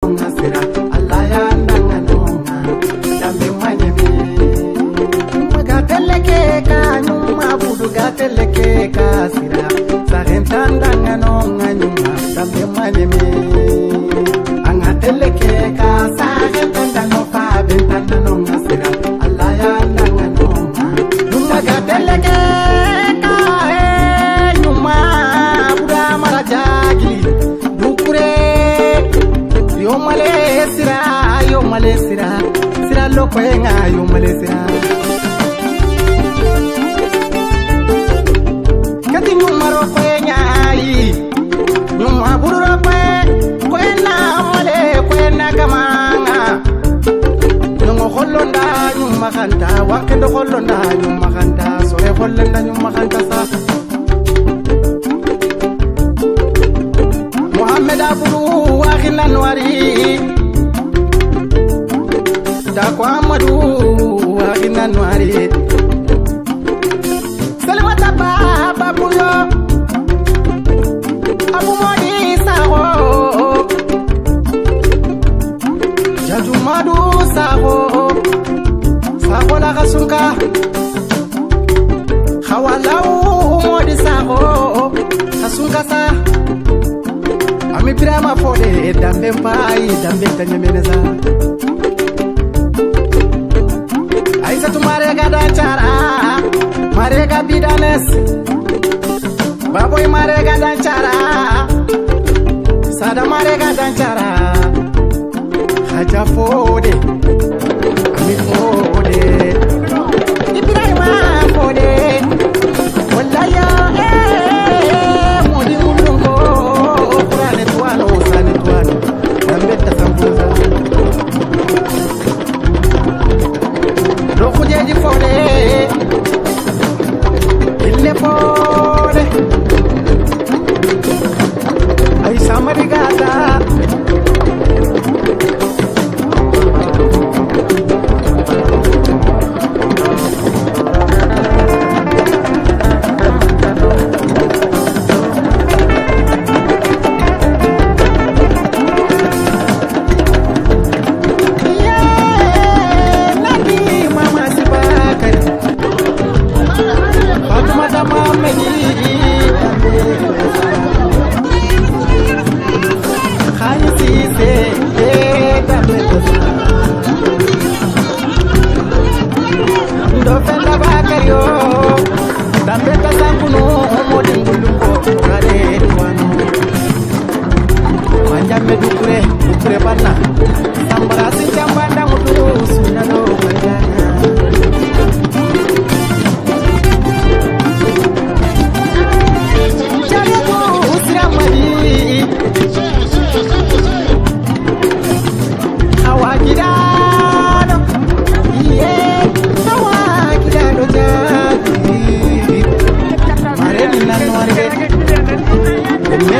ngasira Allah ya ndanga nonga dambe manyemi magateleke ka nyuma budu gateleke ka sira sarentandanga nonga nyuma dambe manyemi angateleke ka sarentandanga fa bentanda nonga sira Allah ya ndanga nonga nyuma gateleke ka nyuma buda marajagi dukure yo malesira sira loko yenga yo malesira kati nyuma roko yenga yi nyuma buru roko kwena male kwena kamanga nyuma hollonda nyuma khanta wakendo hollonda nyuma khanta sore hollonda nyuma khanta sa Muhammad aburu wakhina nwari Dako Amadu wakhina nwari Salimata baba bulo Abu Modi saho Jaju Madu saho Saho la kasunka Khawalau Modi saho Kasunka sa Ami pirama fode dambe mpai dambe tanyemeneza Aisa tumarega danchara marega bidanes Baboy marega danchara Sada marega danchara Haja fode Ami fode Ipirama fode Wallaya Modi mulungo Nambeta sambuza Rokujeji fode Ille fode Ay samarigata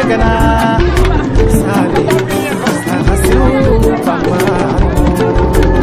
Megana, Sahasiu, Papa.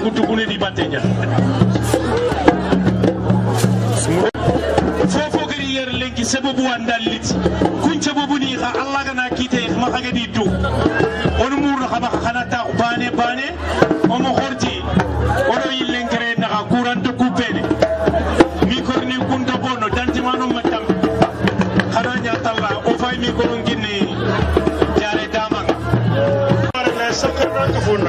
kutukune di batenya fofo gari yer lenki sababu andalit kun sababu ni ha Allah kana kite ma haga di du on mur khaba khana ta bane o mo horti odo yilen kare na kuran to kupene mi korni kunta bono dantimano matam khana nya talla o fay mi ko nginni jare damanga na sakarna ka fonna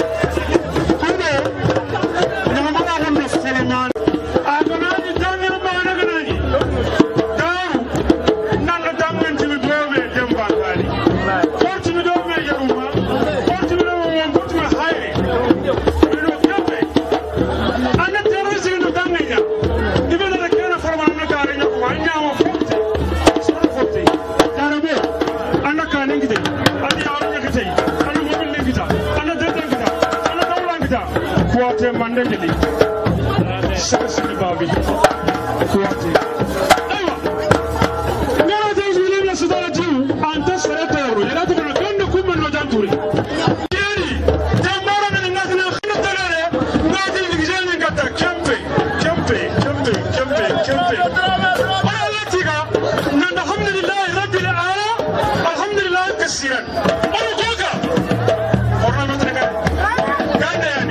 mandeli sasi babi kuati aywa ngara jesu ile na sudara jiu anta seretoro ila to na kende kuma no janturi yeri jambara na ngazina khina talare ngadi ngijeni kata kempe wala tiga na alhamdulillah rabbil alamin alhamdulillah kaseeran wala goga orna mataka ganda yani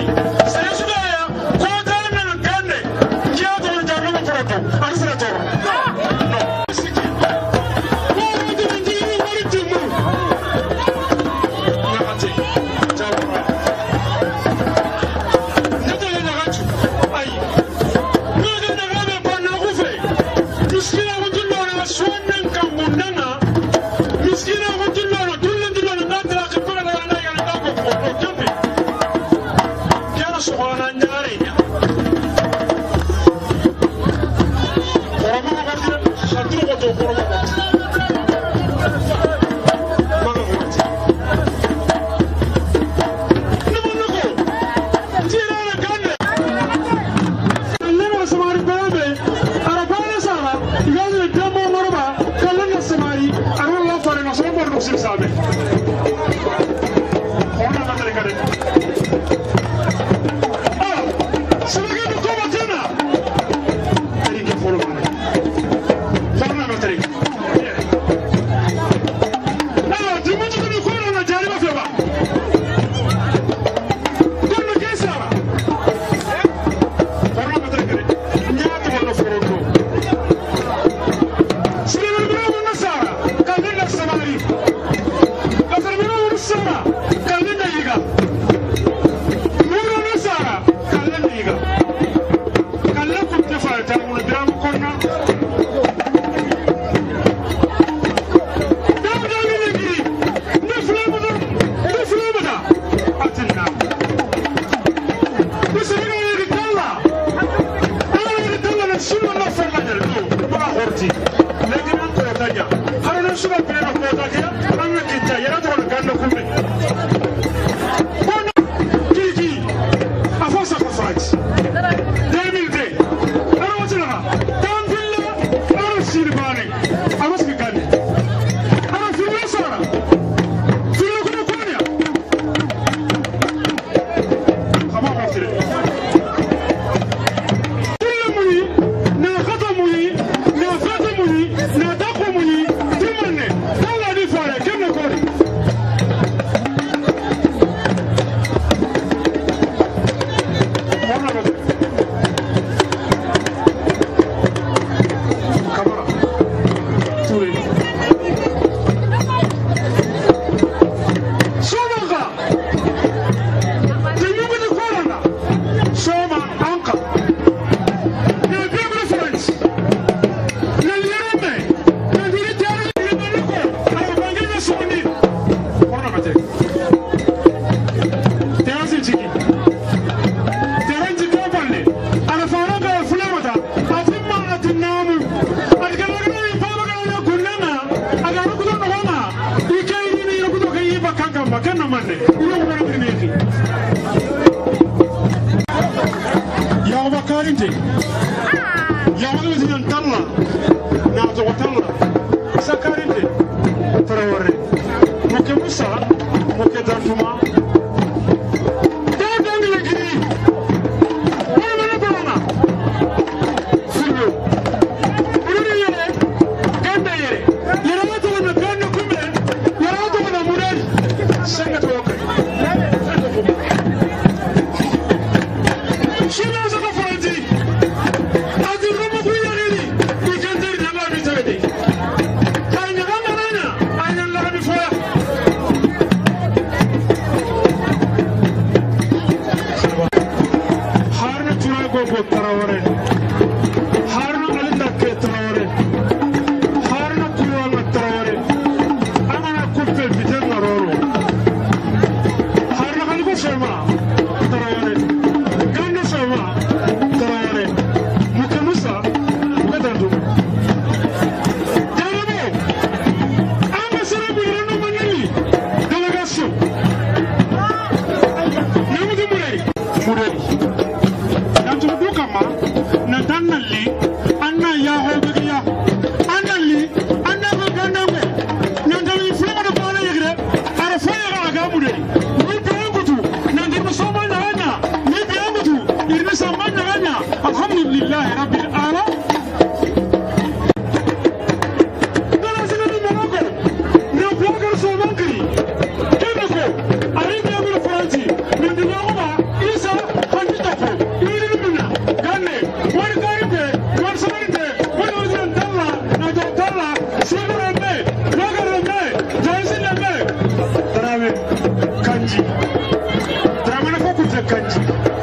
kanji Dramana ko kuta kanji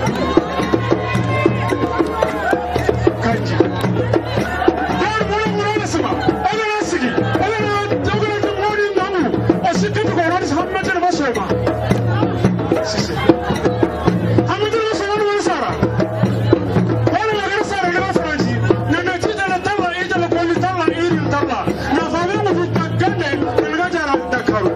Dar bulu bulu sama Ala nasigi Ala na dogara ko mori namu Asikin ko ran hamma jar basema Sisi Hamma jar basema no sara Wala na sara ga franji na na tita na talla ida la ko ni talla iri talla na fami mu takane na ga jara dakaru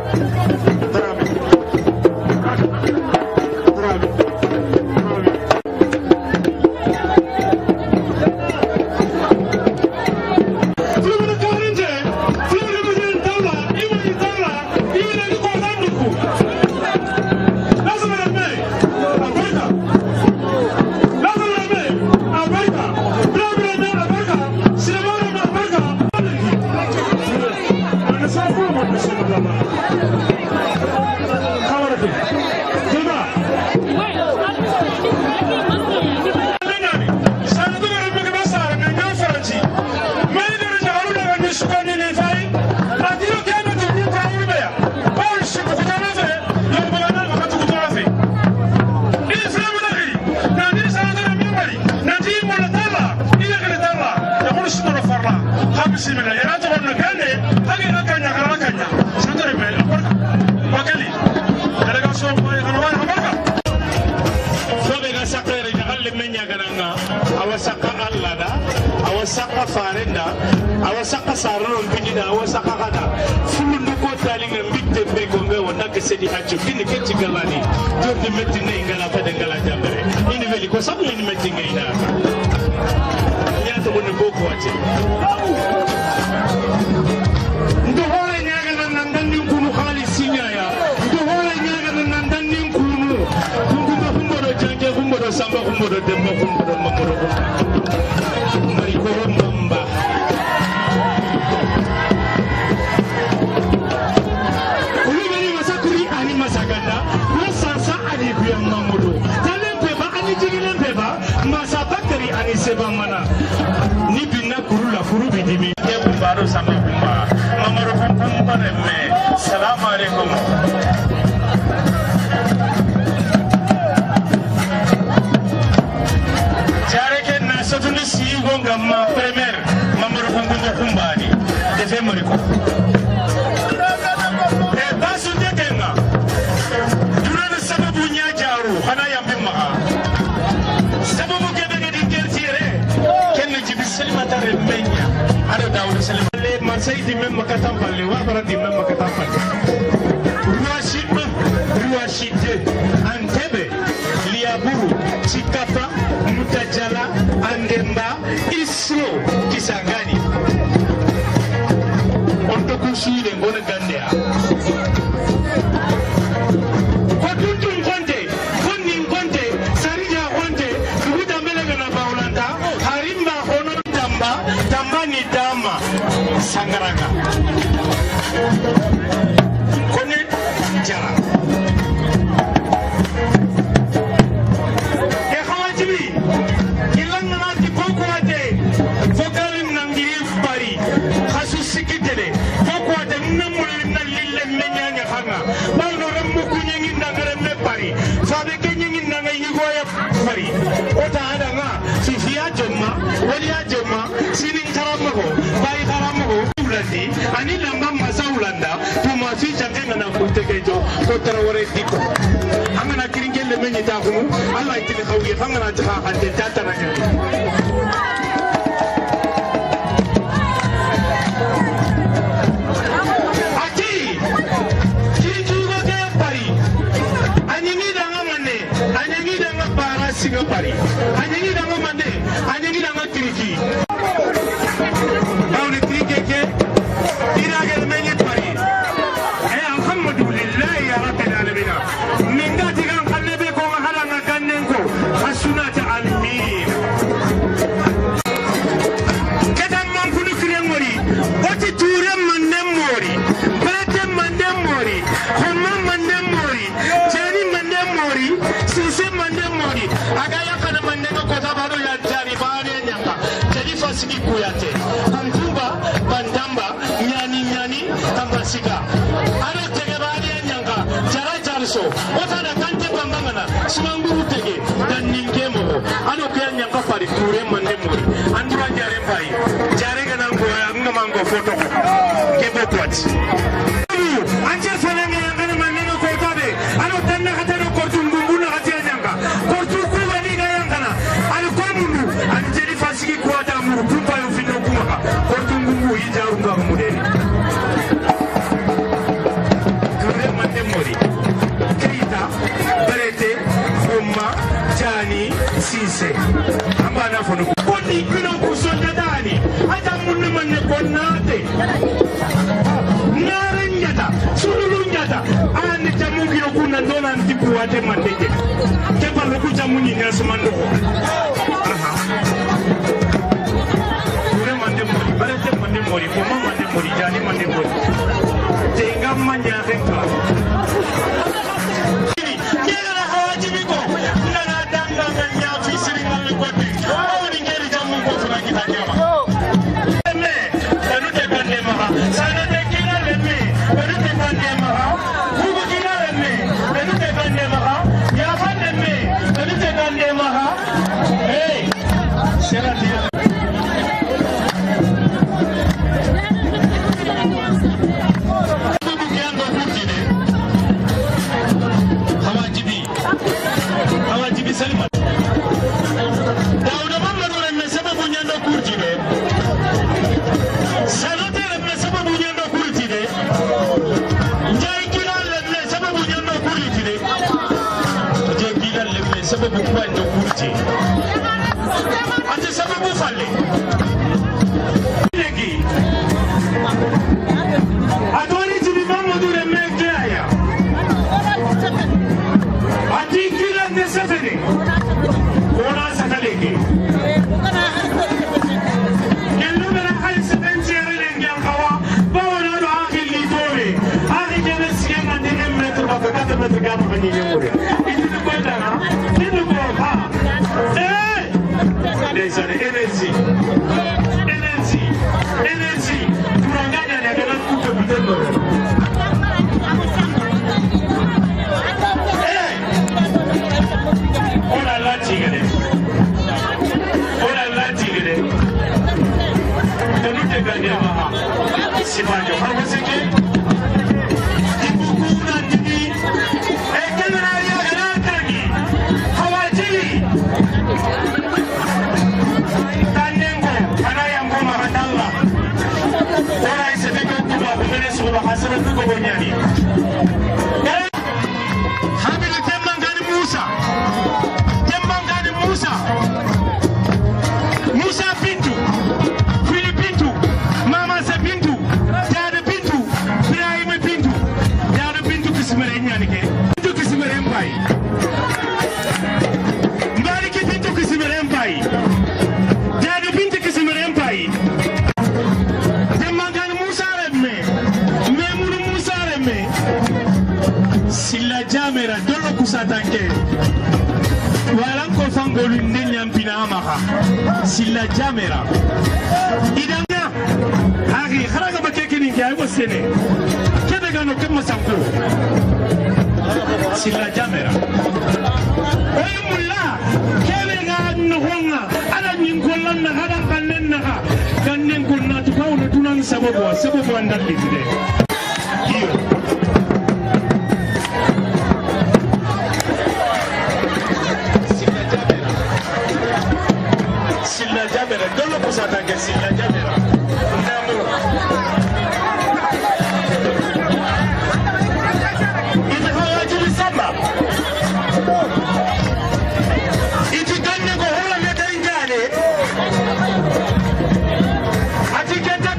awasaka farenda awasaka sarron bidida awasaka kada fulundu ko talinga bitte be gonga wona ke sedi haccu kini ke cigalani jodi metti ne ngala fede ngala jambere ini veli ko sabu ini metti ngayna ya to bonne boko wacce ndo hore nyaga nan danni kunu khalisinya ya ndo hore nyaga nan danni kunu kumbo do janje kumbo do samba kumbo do demba kumbo do mamoro Mamba Ulibeni masakuri ani masaganda Masasa ani kuyang mamudu Talempeba ani jigilempeba Masabakari ani sebamana Nibina kurula furu bidimi Ya kumbaru sama kumba Mamaru kumba neme Salamu alaikum Satuni si gonga ma premier mamaro kungungo kumbani defe moriko e basu dekenga durana sababu nyajaru hana yambe maa sababu kebege di kertiere kenne jibi selimatare menya ada dawud selimale marsay di memma katampalle wa bara di memma katampalle ruashide antebe liaburu chikapa mutajala andemba isro kisangani onto kushire ngone gandea kotuntum konte konnin konte sarija konte kubuta mbele na baulanda harimba hono tamba ni dama sangaranga kone jara Ota ada nga sifia jomma waliya jomma sinin karamago bai karamago ulandi ani lamba masaulanda tuma fi jangenga na kuntekejo ko tarawore diko amana kiringel menyi takumu Allah itini khawiye fangana taha hande tataranga ati kijugo ke pari anyingi danga mane anyingi danga para singa pari anyingi danga mane anyingi danga kiriki awne kiriki ke iragel menyi pari alhamdulillah ya rabbil alamin minga digan kalebe ko hala nga gannen ko hasunata almin kedam man kunu kirengori oti ture mande mori bete mande mori khoma mande mori jeni mande mori sise mande mori agaya kana mande ko tabaro ya jari bane nyanga jadi fasiki kuyate kumba bandamba nyani tambasika ara tege bane nyanga jara jar so wata da kante bambangana simanguru tege dan ninkemo ano kaya nyanga fari ture mande muri andura jare pai jare ga nango ngamango foto kebo kwat anje sananga ngana maneno ko tabe ano tanna hata no kortu ngumbuna hati nyanga kortu ku bani ga yangana ano ko mundu anje di fasiki kwata mu kumpa yo fino kumaka kortu ngumbu ijaru nga mudeni kure mande muri keita berete umma jani sise ambana fono koni kino kusonda dani ata munne manne konnate narenjata sululunjata ane jamugino kuna ndona ntikuwate mandeje kepa lokuja munyi nyasumando kure mande muri berete mande muri umma mande muri jani mande muri tenga manya renka sababu kwenda kurti ate sababu falle legi adoni tibi mamadou le mekaya ati kila ne safene ona sakalegi kello mera khali sebenjere le ngal khawa bawona do akhil li tole akhi jene sienga de metre ba 4 metre gam bani yemure itu ko dana énergie pour gagner la grande coupe de l'Europe. On a la tigre. De nous te gagner c'est pas du tout. C'est que Musa Pintu, Philip Pintu, Mama Se Pintu, Jade Pintu, Ibrahim Pintu, Jade Pintu Kismere Nyanike, Pintu Kismere Mpai, Mbariki Pintu Kismere Mpai, Jade Pintu Kismere Mpai. Silla jamera dolo kusatanke walan ko fangolu ndenyam pina amaka silla jamera idanga hagi kharaga bakeke ni kay go sene kebe gano kemma sanko silla jamera oy mulla kebe ga no honga ala nyin kollan na hada kannen na kannen ko na to kawo tunan sababu andal likide iyo Silla Jamera, dolo kusatake Silla Jamera. Ndamu. Iti hawajibi samba. Iti ganne ko hola meta ingane. Ati kenta.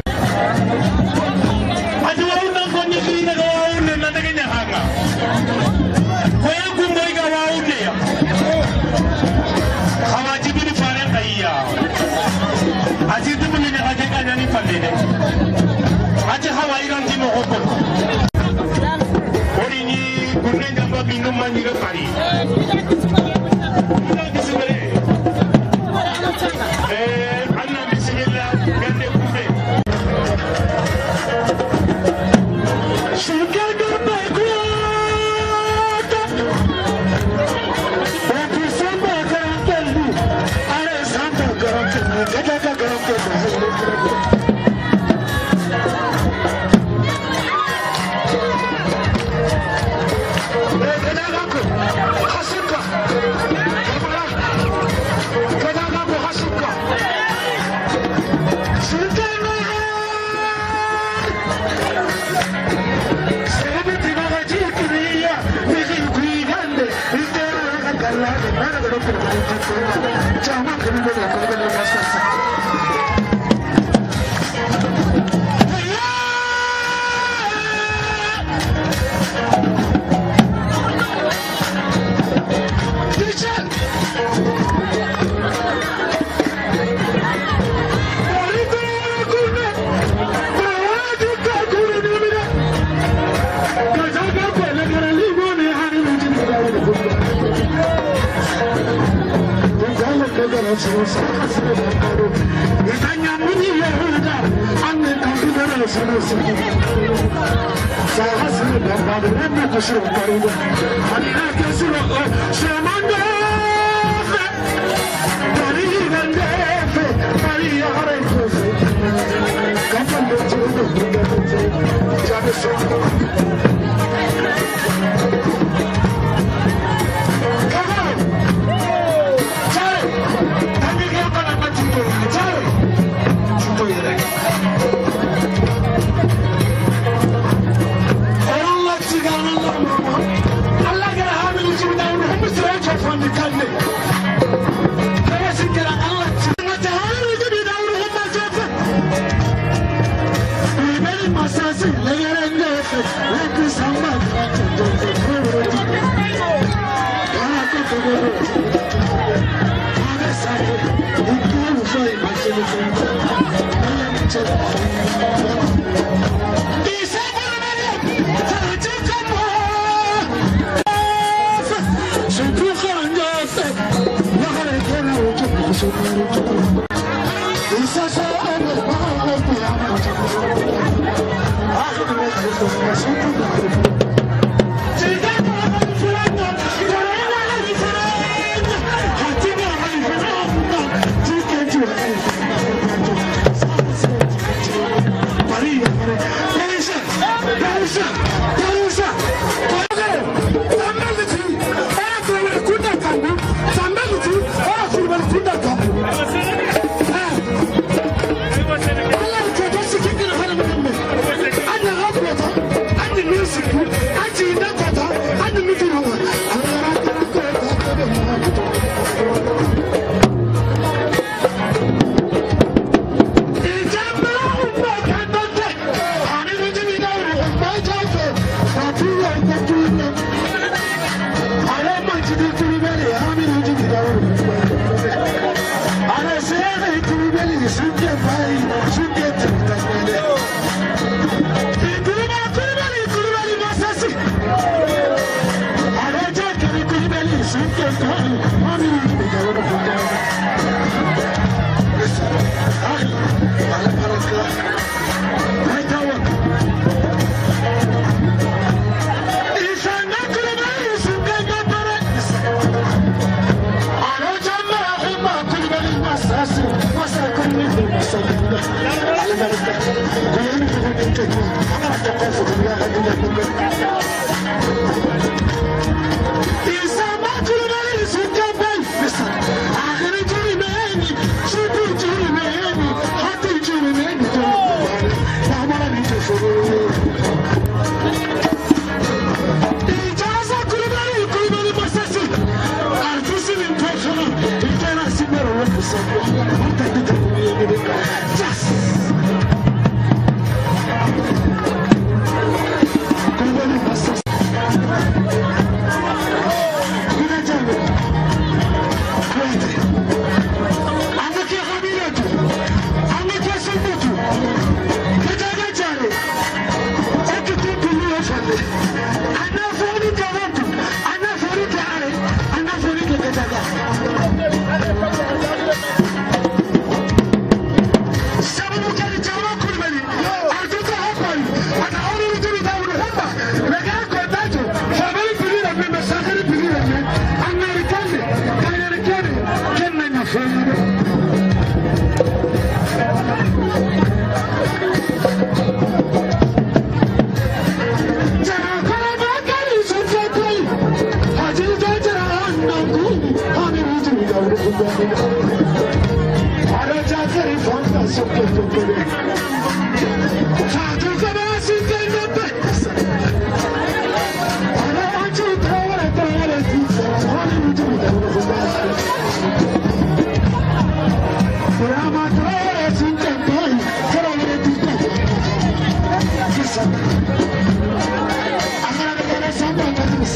Ati wauna ko nyiki na wauna na ndege nyahanga. Ko yangu mboiga wauna ya. Hawajibi ni fare kaiya. Ati dumuni ne hakeka nyani pandene. Ati hawa iranti mo hoko. Ori ni kunne jamba bindu manjiga pari. Anna bismillah gande kumbe. Shukar garba kwa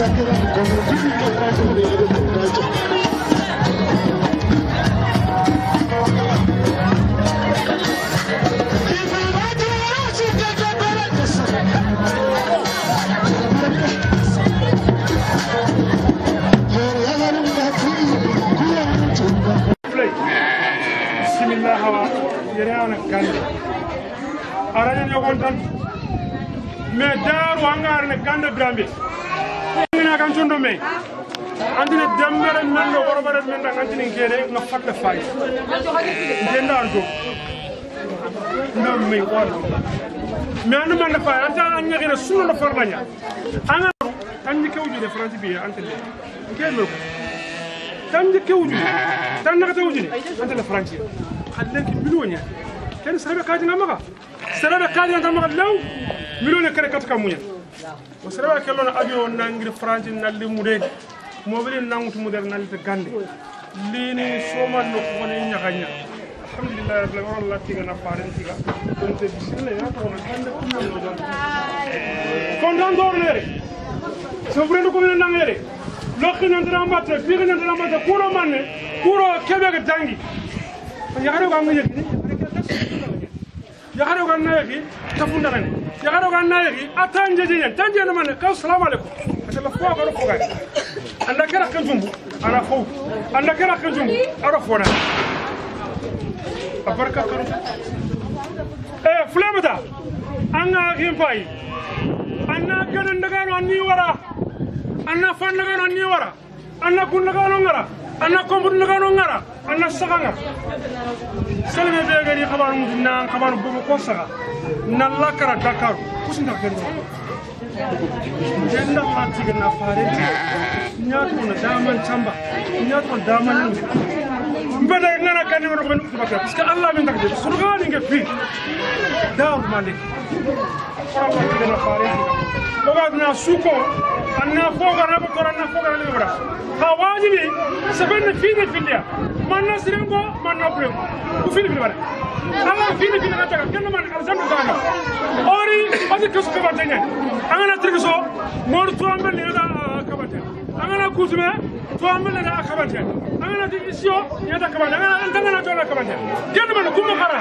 arane yogon tan me daru angar ne gande brambe ina kan tondo me andine dembere men no gorobare men da kantini kede na fatte fay dendar do ndam me wal me anu man da fay anta anya gina sunu no farlanya anga tan ni kewju de france bi antele kelo tan ni kewju tan na kewju antele france xallenki milionya كان سربة كادي نمغا سربة كادي نمغا لو مليون كره كاتكا مويا وسربة كلون ابيو نانغري فرانسي نالي مودي موبيل نانغوت موديل نالي تغاندي ليني سوما لو كوني نياغانيا الحمد لله رب العالمين والله تيغا فارن تيغا كنت بسم الله يا كون كان كون دون دور ليري سوبرينو كومين نانغيري لوخي ناندرا ماتي بيغي ناندرا ماتي كورو ماني كورو كيبيغ دانغي ياغارو غامي يغني يغارو غان نايغي تفوندراني يغارو غان نايغي اتانجي تانجي من السلام عليكم اتلا فوا غارو فوغا عندك كرا كنجومبو انا فو عندك كرا كنجومبو انا فونا ابركا كرو فلامتا انا غيم باي انا كان ندغانو اني ورا انا فان ندغانو اني ورا انا كون ندغانو ngara انا كومبو ندغانو ngara انا سغانغا سلمي بيغني خبر مدنا خبر بوكو كوسا نالا كرا داكار كوسنا كندو جندا فاتيغنا فاري نياتو دامان تشامبا نياتو دامان مبدا نانا كاني ورو بن بكا باسكو الله من داك سرغاني نغفي داو مالك فاتيغنا فاري لوغادنا سوكو انا فوغا رابو كورانا فوغا ليبرا خواجبي سبن فينا فيليا man nasirengo man nabrego ku fini fini bare ala fini fini na taga kenno man alzandu gana ori adi kesu ko batenya angana trigiso mor to ambe le da kabate angana kutume to ambe le da kabate angana di isio ya da kabate angana antanga na to na kabate kenno man kumo khara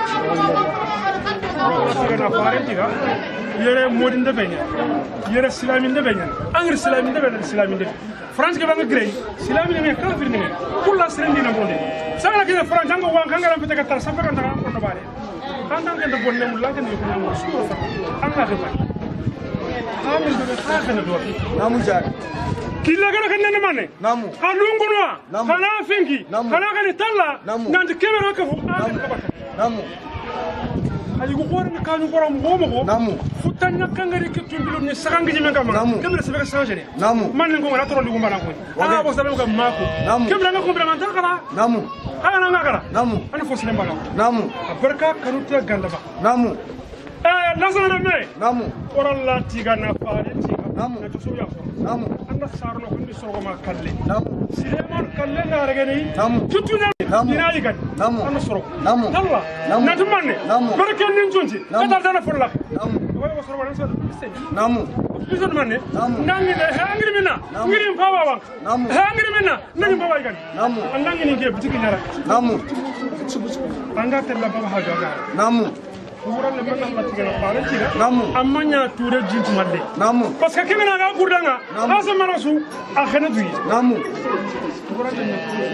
na fare tiga yere modin de benya yere silamin de benya angir silamin de benya silamin de France ke banga grey silami ne kafir ne kulla serendi na bonde sala ke France anga wan kanga ram fitaka tar safa kan ta ko no bare anda ngenda bonne mu la ngenda ko mo suwa fa anga ke fa amin de fa kana do namu jar killa gara kan ne manne namu kalungu no kana fingi kana kan talla nanti kemera ka fu namu ali ko wor na kanu borom gomo ko namu futanya kangari ke tumbilu ni sakangi jimen kam kemre sebe ka changer namu man ngo na toro ligu mbana ko ala bo sabe ko mako kemre nga complément kala namu kana nga kala namu ani fo sene mbana namu barka kanu te ganda ba namu nasana me namu oralla tiga na faade tiga namu na to soya namu anda sarno ko ni sorgo ma kalle namu silemon kalle na regeni namu tutuna ina yigan namu anda sorgo namu Allah na tumanne barka nin jonji kata dana folla namu way wo sorgo so namu bisan manne nangi de hangri minna ngiri fawa wank namu hangri minna nani bawa yigan namu andangi ni ke bitiki nyara namu anga tella baba ha joga namu Kuburan le man Allah tigana fare tiga namu amanya toure jintu madde namu parce que kemena ga burdanga asa marasu a khana duyi namu kuburan le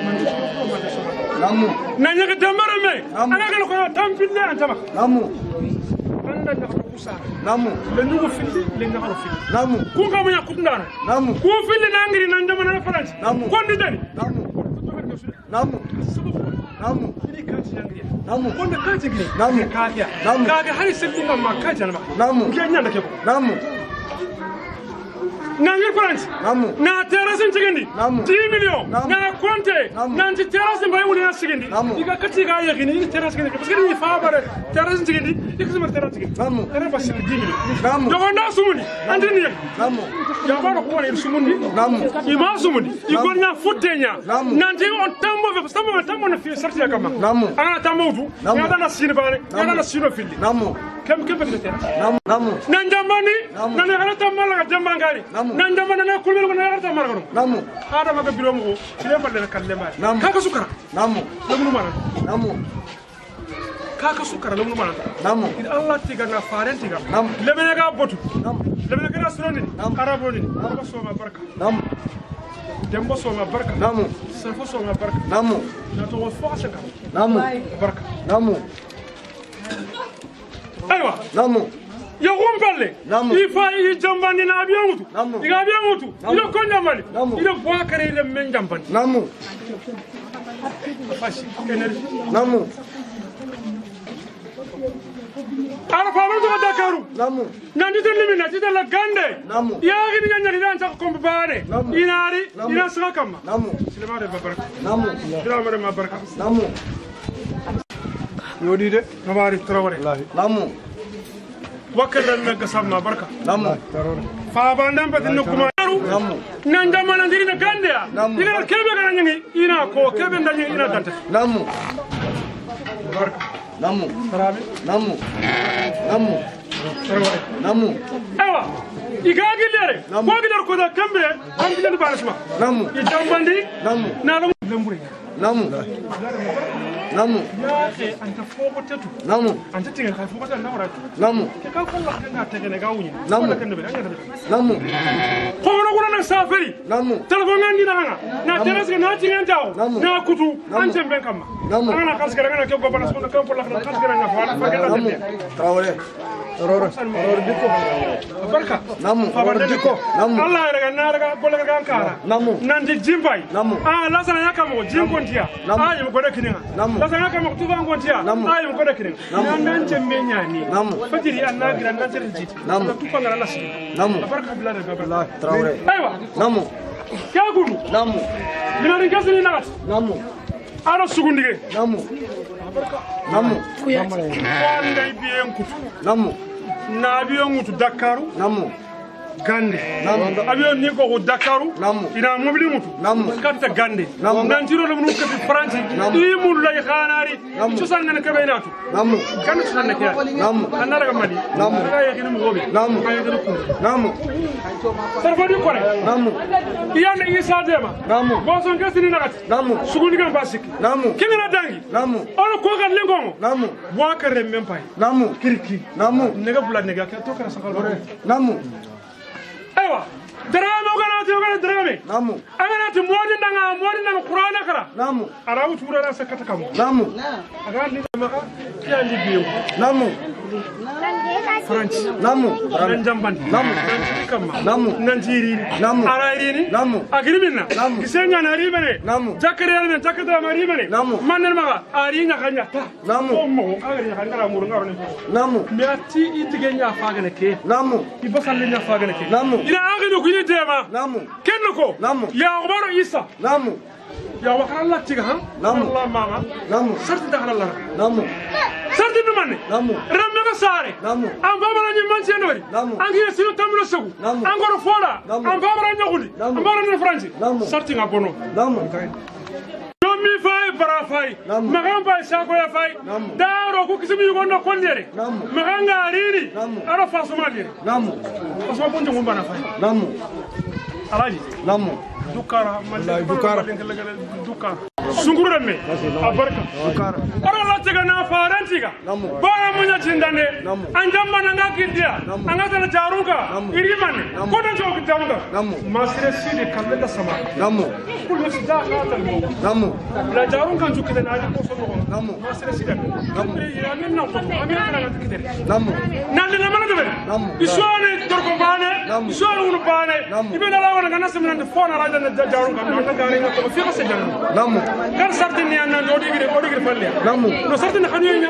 namu nanya ga damara me ana ga ko tampille antama namu anda da kusa namu le nugo fili le ngaro fili namu ku ga manya kutndana namu ku fili nangiri nandama na France ko ndi dani namu namu namu namu konde kaje gine namu kaja namu kaga hari selinga makaja namu ngenya ndake namu nangir France namu na terrasse ntigindi 10 millions na compte nanti terrasse mbay woni asigindi diga kati ga yegini ni terrasse ngini parce que ni fa bare terrasse ntigindi ikisuma terrasse ngini namu era basi 10 millions namu dogo nda sumuni andini namu ya baro ko woni sumuni namu ima sumuni igonna futenya nanti on tambo na fi sarti kama namu ana tamodu ya dana sinbane ya dana sino fili namu kem betete namu nan jambani nan gara tamala ga jambangari nan jambana na kulmel ko na gara tamala ko namu hada maga biro mo sile balle kalle ma kaka sukara namu lamu mana namu kaka sukara lamu mana namu Allah tiga na faren tiga lemene ga botu lemene ga suroni araboni araba so ma barka dembo so ma barka safo so ma barka na to fo asaka barka aywa ya gumballe ifa yi jambani na abiyamutu iga abiyamutu ilo konja mali ilo bwakare ile men jambani fashi energy ara fama to Dakaru nandi to limina ti la gande ya gidi nyanya dan ta ko mbare inari ina saka kama silama de baraka silama de baraka yodi de nabari trawore wakala na kasama baraka fa bandam patin kuma nanda mana ndiri na gande ya ina kebe kana nyangi ina ko kebe ndanyi ina dante baraka ewa igagilere wagidar ko da kambe angilere barisma ijambandi na lambure ya ke anta fogo tetu anta tinga ka fogo tan nawra ke ka ko la kana tegene ga wunyi ko kan be anga ko no na safari telefon ngandi na hanga na tereske na tinga taw na kutu ante ben kama ana kaskara ngana ke gobana so ko ko la kana kaskara ngana fa fa gana trawale Roro diko barka diko Allah daga na daga bola daga ankara nandi jimbai la sana yakamo jinkontia ayi ko da kininga la sana yakamo tuba ngontia ayi ko da kininga nan jembe nyani fajiri anna gira nan serji tu ko ngala lasi barka bilal daga trawre aywa kya gudu minari gasini nagat ara sugundige wanda biyen kutu na avion mutu Dakaru gande avion ni ko Dakaru ina mobili mutu katta gande nan tiro lo mutu kati France imul lay khanari to sanna ke baynatu kan to sanna ke anna daga mali daga yakini mu gobe ay do ko sarfodi kore iyana isa dema bo son gasini nakati suguni kan basiki kingina dangi ono ko kan lengo wa kare mempai kirki nega bula nega ke to kana sakalo aywa drame ogana drame agana ti modi nanga qur'ana kara arawu tura na sakata kam aga ni maka ya libiyo French nan jamban nan kama nan jiri arairi agrimina kisenya na ribene jakare men jakata ma ribene manen maka ari nya kanya ta mo agari nya kangara muru ngaro ne mi ati itigenya fagane ke ibasalle nya fagane ke ina agino kuni tema kenno ko ya ubaro isa ya wakala Allah tiga han Allah mama sarti da Allah sarti no manne ramme ga sare an babara ni man senori an gi sino tamlo segu an goro fola an babara nyagudi an babara ni France sarti nga bono mi fay bara fay magam bay sako ya fay daro ko kisimi gondo kondere maganga rini aro fasuma dire fasuma bonjo ngombana fay alaji dukara sungura me abarka dukara ara la tega na farantiga bara munya tindane anjamma nanga kidia anga tala jarunga irimane ko dan jo kitamga masire sidi kalenda sama kullu sida khatal mo la jarunga ju kidan ali ko so masire sida ya min na ko ami ana na kidere nande na mana debe isone dorko bane isone unu bane ibena la wana kana semna de fona raja na jarunga na gari na ko fi ko se jarunga kan sartini anna odigire falle no sartini khaniya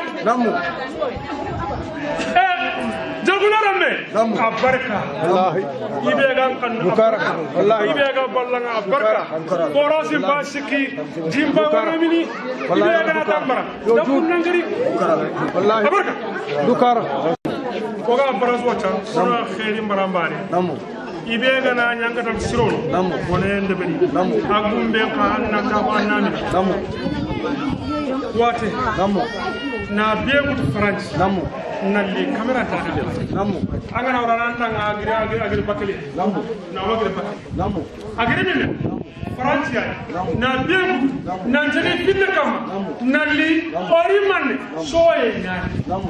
jaguna ramme abarka wallahi ibega kan mukaraka wallahi ibega ballanga abarka korosim basiki jimba waramini ibega na tambara dafu nangari wallahi abarka dukara ko ga baras wacha sura khairi marambani ibega na nyanga tam sirolo wona ende bedi agumbe ka anna ka annami wate na biegu France nalli camera ta namu angana ora nanga agri bakali namu na magre bakali namu agri min Francia na biegu na jeni fitna kama nalli ori man soye na namu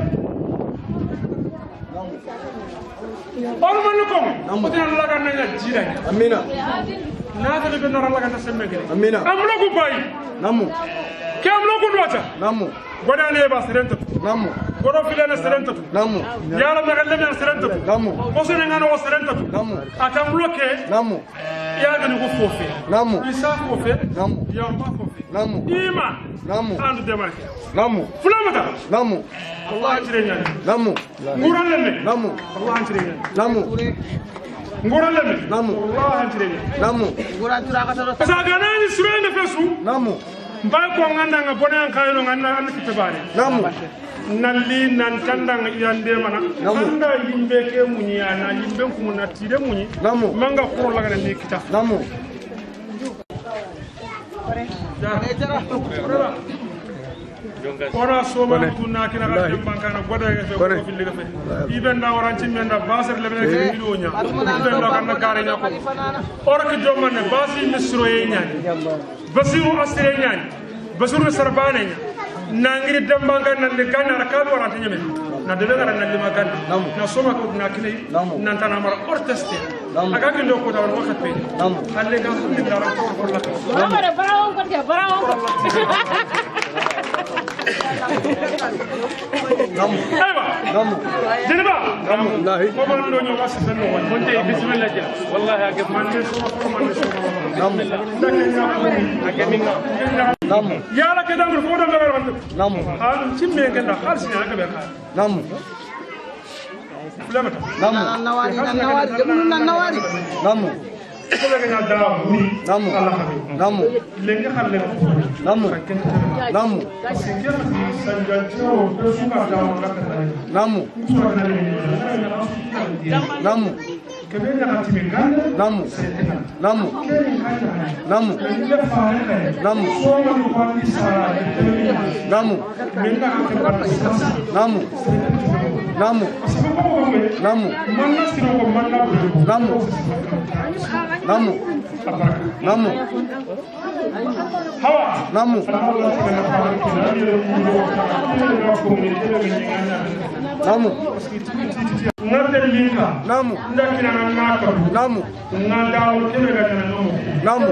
ori man ko ko Allah kan na jira amina na ta be na Allah kan semme gere amina amlo ko bay namu kamlo ko dota namu goda ne ba serento namu godo filana serento namu yalla na galle serento namu ko sene ngano serento namu atam bloqué namu ya ga ko fofé namu isa fofé namu ya ba fofé namu ima namu andu demarke namu fulamata namu Allah antire nyani namu nguran lemme namu Allah antire nyani namu nguran lemme namu Allah antire nyani namu sagana ni surene fesu namu mbay ko nganda nga bonen kayno nganda an kitibare namu nalli nan tandang yande mana anda yimbe ke munyi ana yimbe ko mun atide munyi namu manga ko laga ni kita namu ora soma tunna kina ga bankana goda ga fe ko fili ga fe ibe nda waranti menda basar le be ke video nya ibe nda kan gare nya ko ora ke jomane basi misro ye nya basiru asire nya basiru sarbane nya nangiri dambanga nan de ganna ka do waranti nyame na de ngara nan lima kan na soma ko na kile nan tan amara orteste aga ke ndo ko da won wakati pe halle ga ko dara ko la amara barawo ko dia barawo namu aywa namu jeniba namu wallahi ko man do ñu wasi tan won monte bismillah jela wallahi ak man de so man de so namu namu yala ke dangul fo do ngal won namu halu cimme ganda halsi na ga be ka namu fulamata namu nawari namu ko be ga da buri namu namu le nga xam le namu namu namu namu namu namu namu namu namu namu namu namu namu namu namu hawa namu namu nadellinka namu ndakina na nako namu nandawo kebe ga na no namu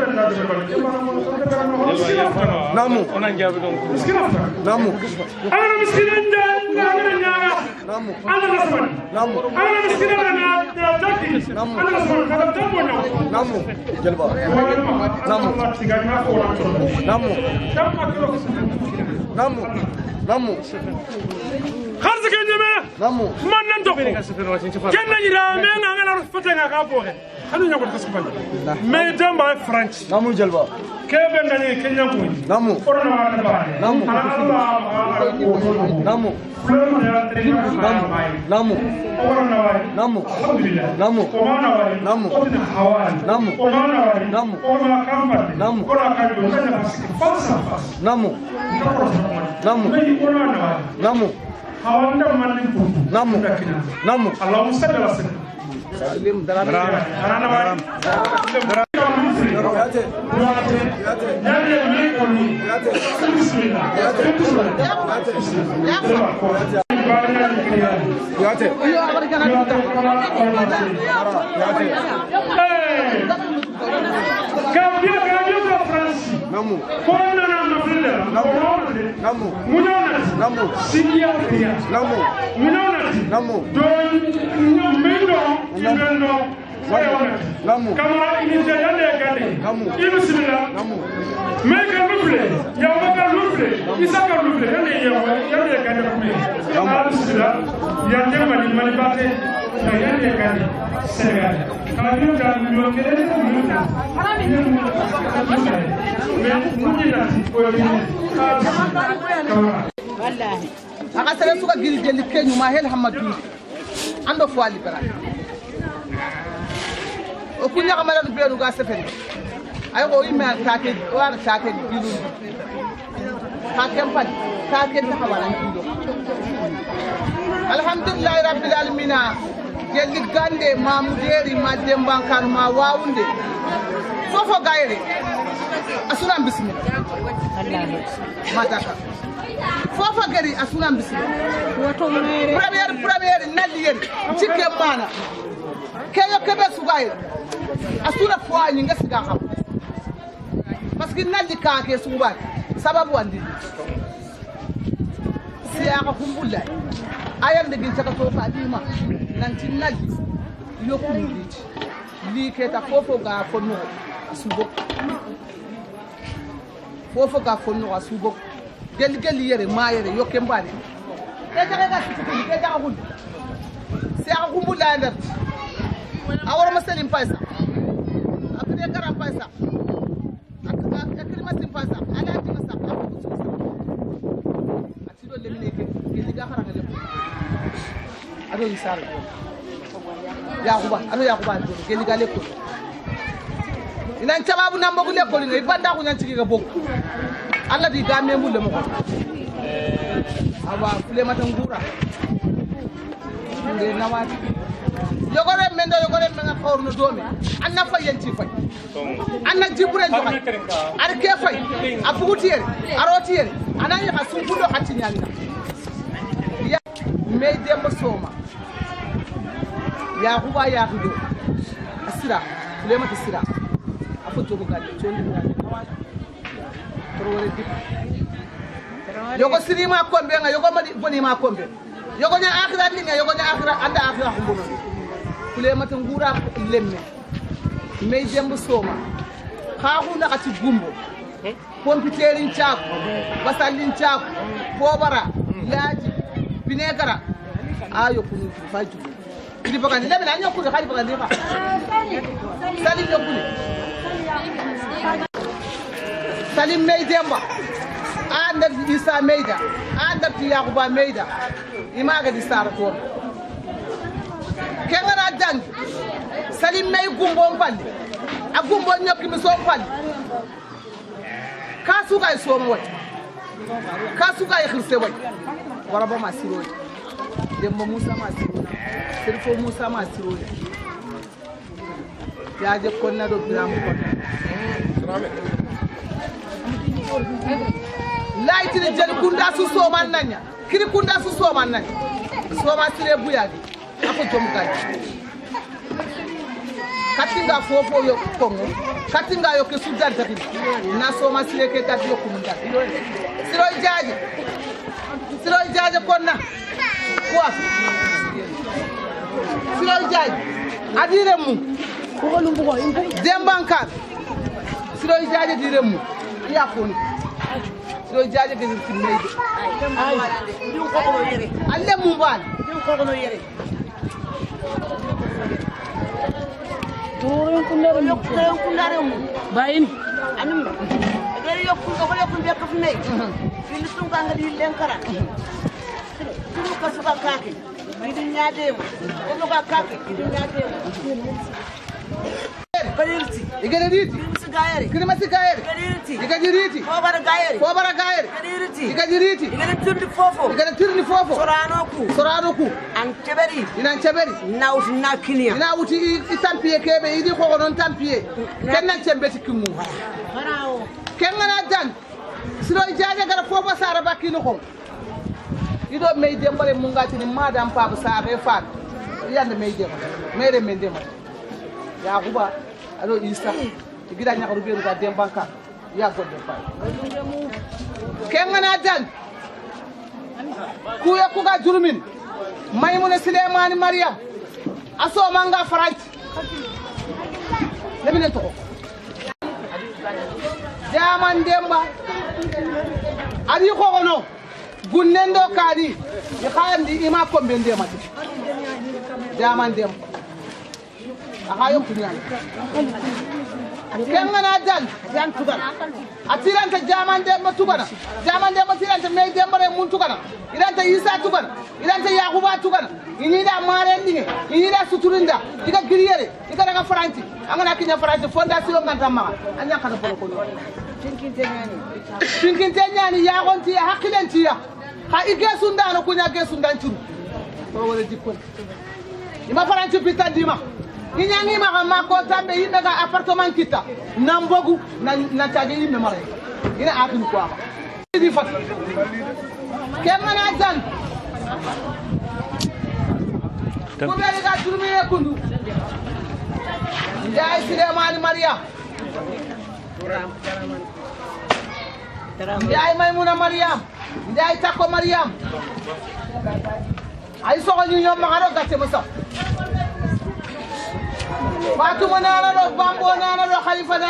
namu namu ana miskinin da ngana nyaga namu ana nasman namu ana miskinin na taki ana nasman ka tambo no namu jalba namu namu namu namu kharzi ke nyame namu man nan doko kenna ira me ngana fata nga ka boxe hanu nyako kasu fan me damba french namu jalba kebe ngani kenya ko namu corona ma ba namu namu namu namu namu namu namu namu namu namu namu namu namu namu Allahumma salli ala sayyidina namu namu namu namu namu namu kamara inite yande gande namu bismillah namu meka lufle ya meka lufle isaka lufle yande gande namu bismillah yande mani bate yande gande Senegal kadu da yo kele wallahi aka sere suka giri jeli kenyu ma hel hamadu ando fo ali bara o kunya kamala du beru ga sefen ay ko yime take war take bilu take pan take ta hawala ndido alhamdulillahi rabbil alamin gelli gande ma muderi ma dembankan ma wawunde fofo gayre asunan bismillah wallahi mataka fofo gari asunan bismillah woto mere premier nalli yeri cikke mana keyo kebe sugayre asuna fwani ngasiga xam parce que nalli ka ke suba sababu wandi siyaqa kumbulla ayande gin taka to fadima nanti nalli yokuni li ke ta fofo ga fonno asubo fofo ga fonno asubo gel yere ma yere yokke mbane e jaga ga tutu ke jaga hul siyaqa kumbulla ndar awara masalim paisa akide karam paisa akide masim paisa ala ti masa atido le mine ke diga haranga le ado isala yakuba ado ke diga le ko ina ntababu nambo ku le ko ni banda ku nyanti ga bok alla di ga membu le mo ko awa fule matangura nde nawati yogore men nga xawru domi anna fay yanti fay anna jibure joxe ar ke fay afugutiere arotiere anani xasum fudo xati nyanga ya me dem soma ya kuba ya hudo asira lema tasira afu to bugal chondi bugal torore dip yogo sirima kombe nga yogo madi boni ma kombe yogo nya akhira dinga yogo nya akhira anda akhira xumbuno kule mata ngura lemme me demb soma xaxu na ati gumbo pompiterin ciap basalin ciap pobara laaji binegara ayo kunu faju idi bagani lemme na nyoku de xali bagani fa salim yokuni salim me demba anda isa meida anda yaquba meida imaga di sar ko kengana dang salim may gumbo falli a gumbo ñokki mi so falli ka suga so mo wat ka suga xirse wat wara ba ma siro demba musa ma siro serfo musa ma siro ya je ko na do biram ko layti ni jeli kunda su so man nanya kiri kunda su so man nanya so ma sire buyadi ako jomgal katinga fofo yo kongo katinga yo ke sudan taki na so ma sire ke tati yo kumunda siro jaaje konna ko siro jaaje adire mu ko lu bugo dembankan siro jaaje dire mu ya koni siro jaaje ke timmeede ay ko ko yere alle mu bal ko ko yere Turun kundare mu bayini anum gari yokku ko yokku be ko fune fil sunga ngadi lenkara turu ko suka kake idi nyaade mu ko ka kake idi nyaade mu Gadiriti, Gadiriti, Gadiriti, Gadiriti, Fobara Gairi, Gadiriti, Gadiriti, Fofo, Soranoku, and Cheberi, now Nakinia, now Tampie Kebe, Idi Horon Tampie, Kenan Chembetikum, Kenan Dan, Siro Jaja got a Foba Sarabak in home. You don't make them but a Mungati, Madame Papa Sare Fat, Yan made them, made them. Yakuba alo isa igira nya ko biru ga dembanka ya godde fay kengana dan ku ya ku ga jurumin maymuna suleimani maryam aso manga farait lebine to jaman demba ari ko gono gunnendo kadi e khandi ima ko bende mati jaman demba akayo kunyana kengana dan yan tugana atiranta jamande ma tugana jamande ma tiranta me dembare mun tugana iranta isa tugana iranta yakuba tugana inida mare ndinge inida suturinda diga griyere diga daga franci angana kinya franci fondation nganta ma anya kana polo ko tinkinte nyani ya gonti ya hakilanti ya ha ige sundano kunya ge sundan turu ko wala jikko ima faranci pita dima inyangi ma ko tambe yimbe ga appartement kita nambogu na tagi yimbe mare ina atin ko ama di fat kemana jan ko be ga turmi e kundu Ndiaye Souleymane Mariam Ndiaye Maymuna Mariam Ndiaye Tako Mariam ay soxo ñu ñom ma xaro gatte ma sax Fatou nana do Bambo nana do Khalifa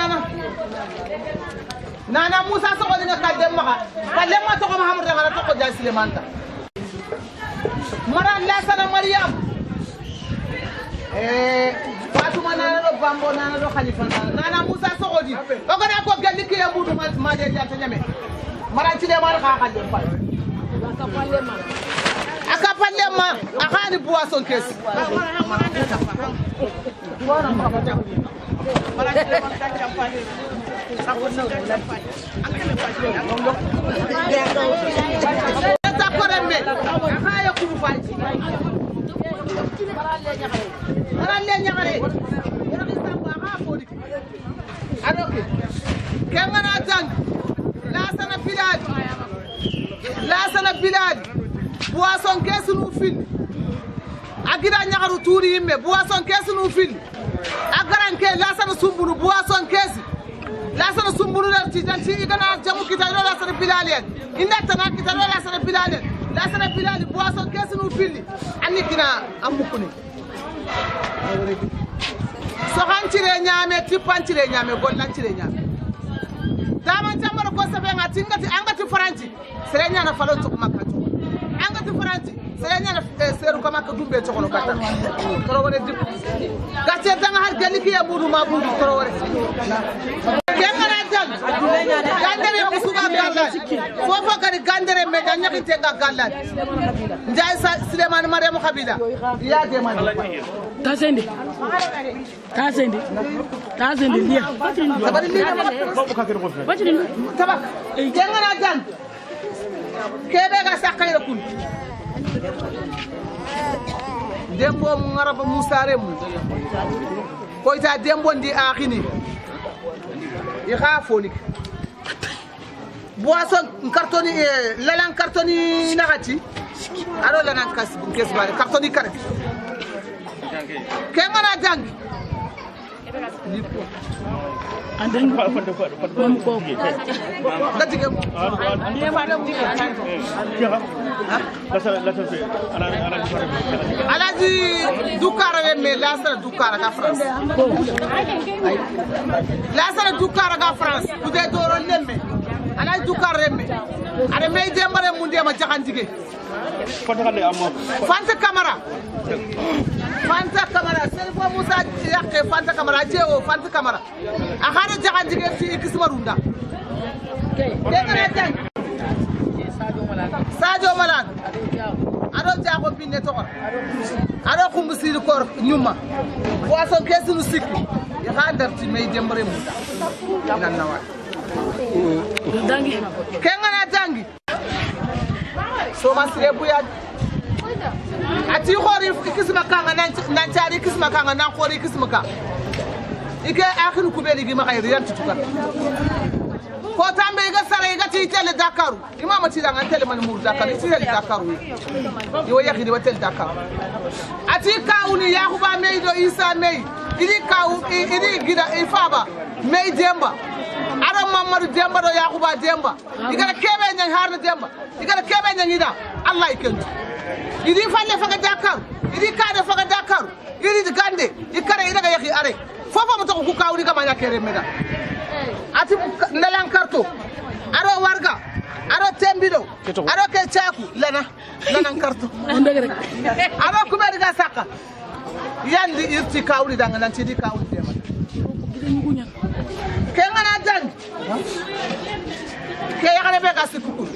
nana Moussa soxo nga kadem ma to ko Mahamadou ngala to ko Ndiaye Souleymane ta Mara Lassana Mariam Fatou nana do Bambo nana do Khalifa nana Moussa soxo di ko na ko galli ke yabudu ma de jata ñame Mara ci de ma xa xal fa Akapalema akani boisson kesi Lassana Bilal boisson kesu nu fil agira ñaxaru touri yimme boisson kesu nu fil agaran ke Lassana Sumbulu boisson kesu Lassana Sumbulu der ci tan ci igana jamu kita do Lassana Bilal yen inda tan kita do Lassana Bilal yen Lassana Bilal boisson kesu nu fil anni kina amukuni so hancire ñame tipancire ñame gollancire ñame dama jambar ko sabe ngati angati faranci sere ñana falo to makka angati faranci sere ñana seru ko makka dumbe to kono kata toro wone dip gatte danga har galiki ya budu ma budu toro wore kengana tan gandere ko suga galla fofo gari gandere me nyaki te ga galla Ndiaye Souleymane Mariam Khabila ya de man tasende dia tabari dia tabak kengana tan kebe ga sakayra kun dembo ngaraba Moussa Remu koyta dembo ndi akhini i khafonik boisson cartoni lalan cartoni nagati aro lanan kes bare cartoni kare kengana jangi Andeng ko datige alaji dukara me Lassana dukara ga France Lassana dukara ga France kude doro lemme alaji dukara remme are me dembare munde ma jaxantige Fanta Camara Serifo Moussa yakke Fanta Camara jewo Fanta Camara akhara jaxantige fi kismarunda kengana tan Sadio Malane ado jaxo binne to ado khumbusi ko nyuma boisson kesunu sikki ya khadarti me dembare munda nan nawat dangi kengana dangi so masire buya ati khori kisma kanga nan tari kisma kanga nan khori kisma ka ike akhiru kubeli gi ma khayri yantu tuka ko tambe ga sare ga ti tele Dakaru imama ti danga tele man mur Dakaru ti tele Dakaru yo yakhidi wa tele Dakaru ati kauni yakuba meido Isa mei idi kawu idi gida ifaba mei demba ara Mamadou demba do yakuba demba igara kebe nyang harna demba igara kebe nyang ida Allah ikentu idi falle faga Dakaru idi kada faga Dakaru idi gande ikare ida ga yakhi are fofo mo to ku kawni kama yakere meda ati ndalan karto aro warga aro tembido aro ke chaku lanan karto aro kuberi ga saka yandi irti kawli danga nan tidi kawli dema kengana dan ke yakale be ga sikukul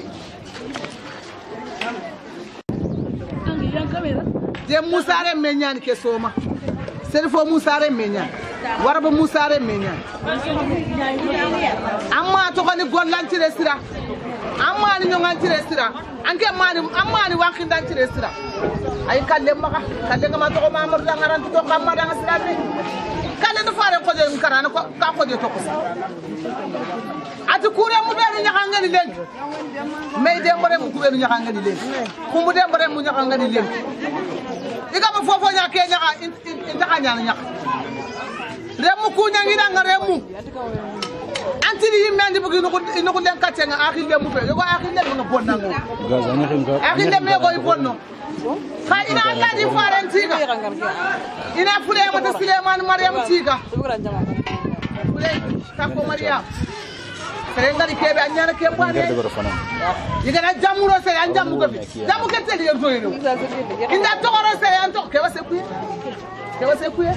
de Moussa Reme menyani ke soma Serifo Moussa Reme menyani waraba Moussa Reme menyani amma to koni gollantire sira amani nyonga tiresira anke amani wakinda tiresira ay kalle maka kalle ngama to mamar dangaran to kamma danga silami kalle do fare ko je karana ko ka ko je to ko ati kure mu be nyaka ngani len may de mbare mu be nyaka ngani len ku mu de mbare mu nyaka ngani len diga ba fofo nyaka nyaka intaka nyaka remu ku nyangi danga remu antini yimandi bugi no ko len katenga akhinde mu be ko akhinde no bonna ngo gazanya xinka akhinde me ko bonno fa ina Allah di farantiga ina fule mata Suleiman Maryam tiga fule takko Maryam serengari kebe anyana kembane yigana jamuro se anjamu ko jamu keteli yerto yero inda tokoro se anto kewa se kuye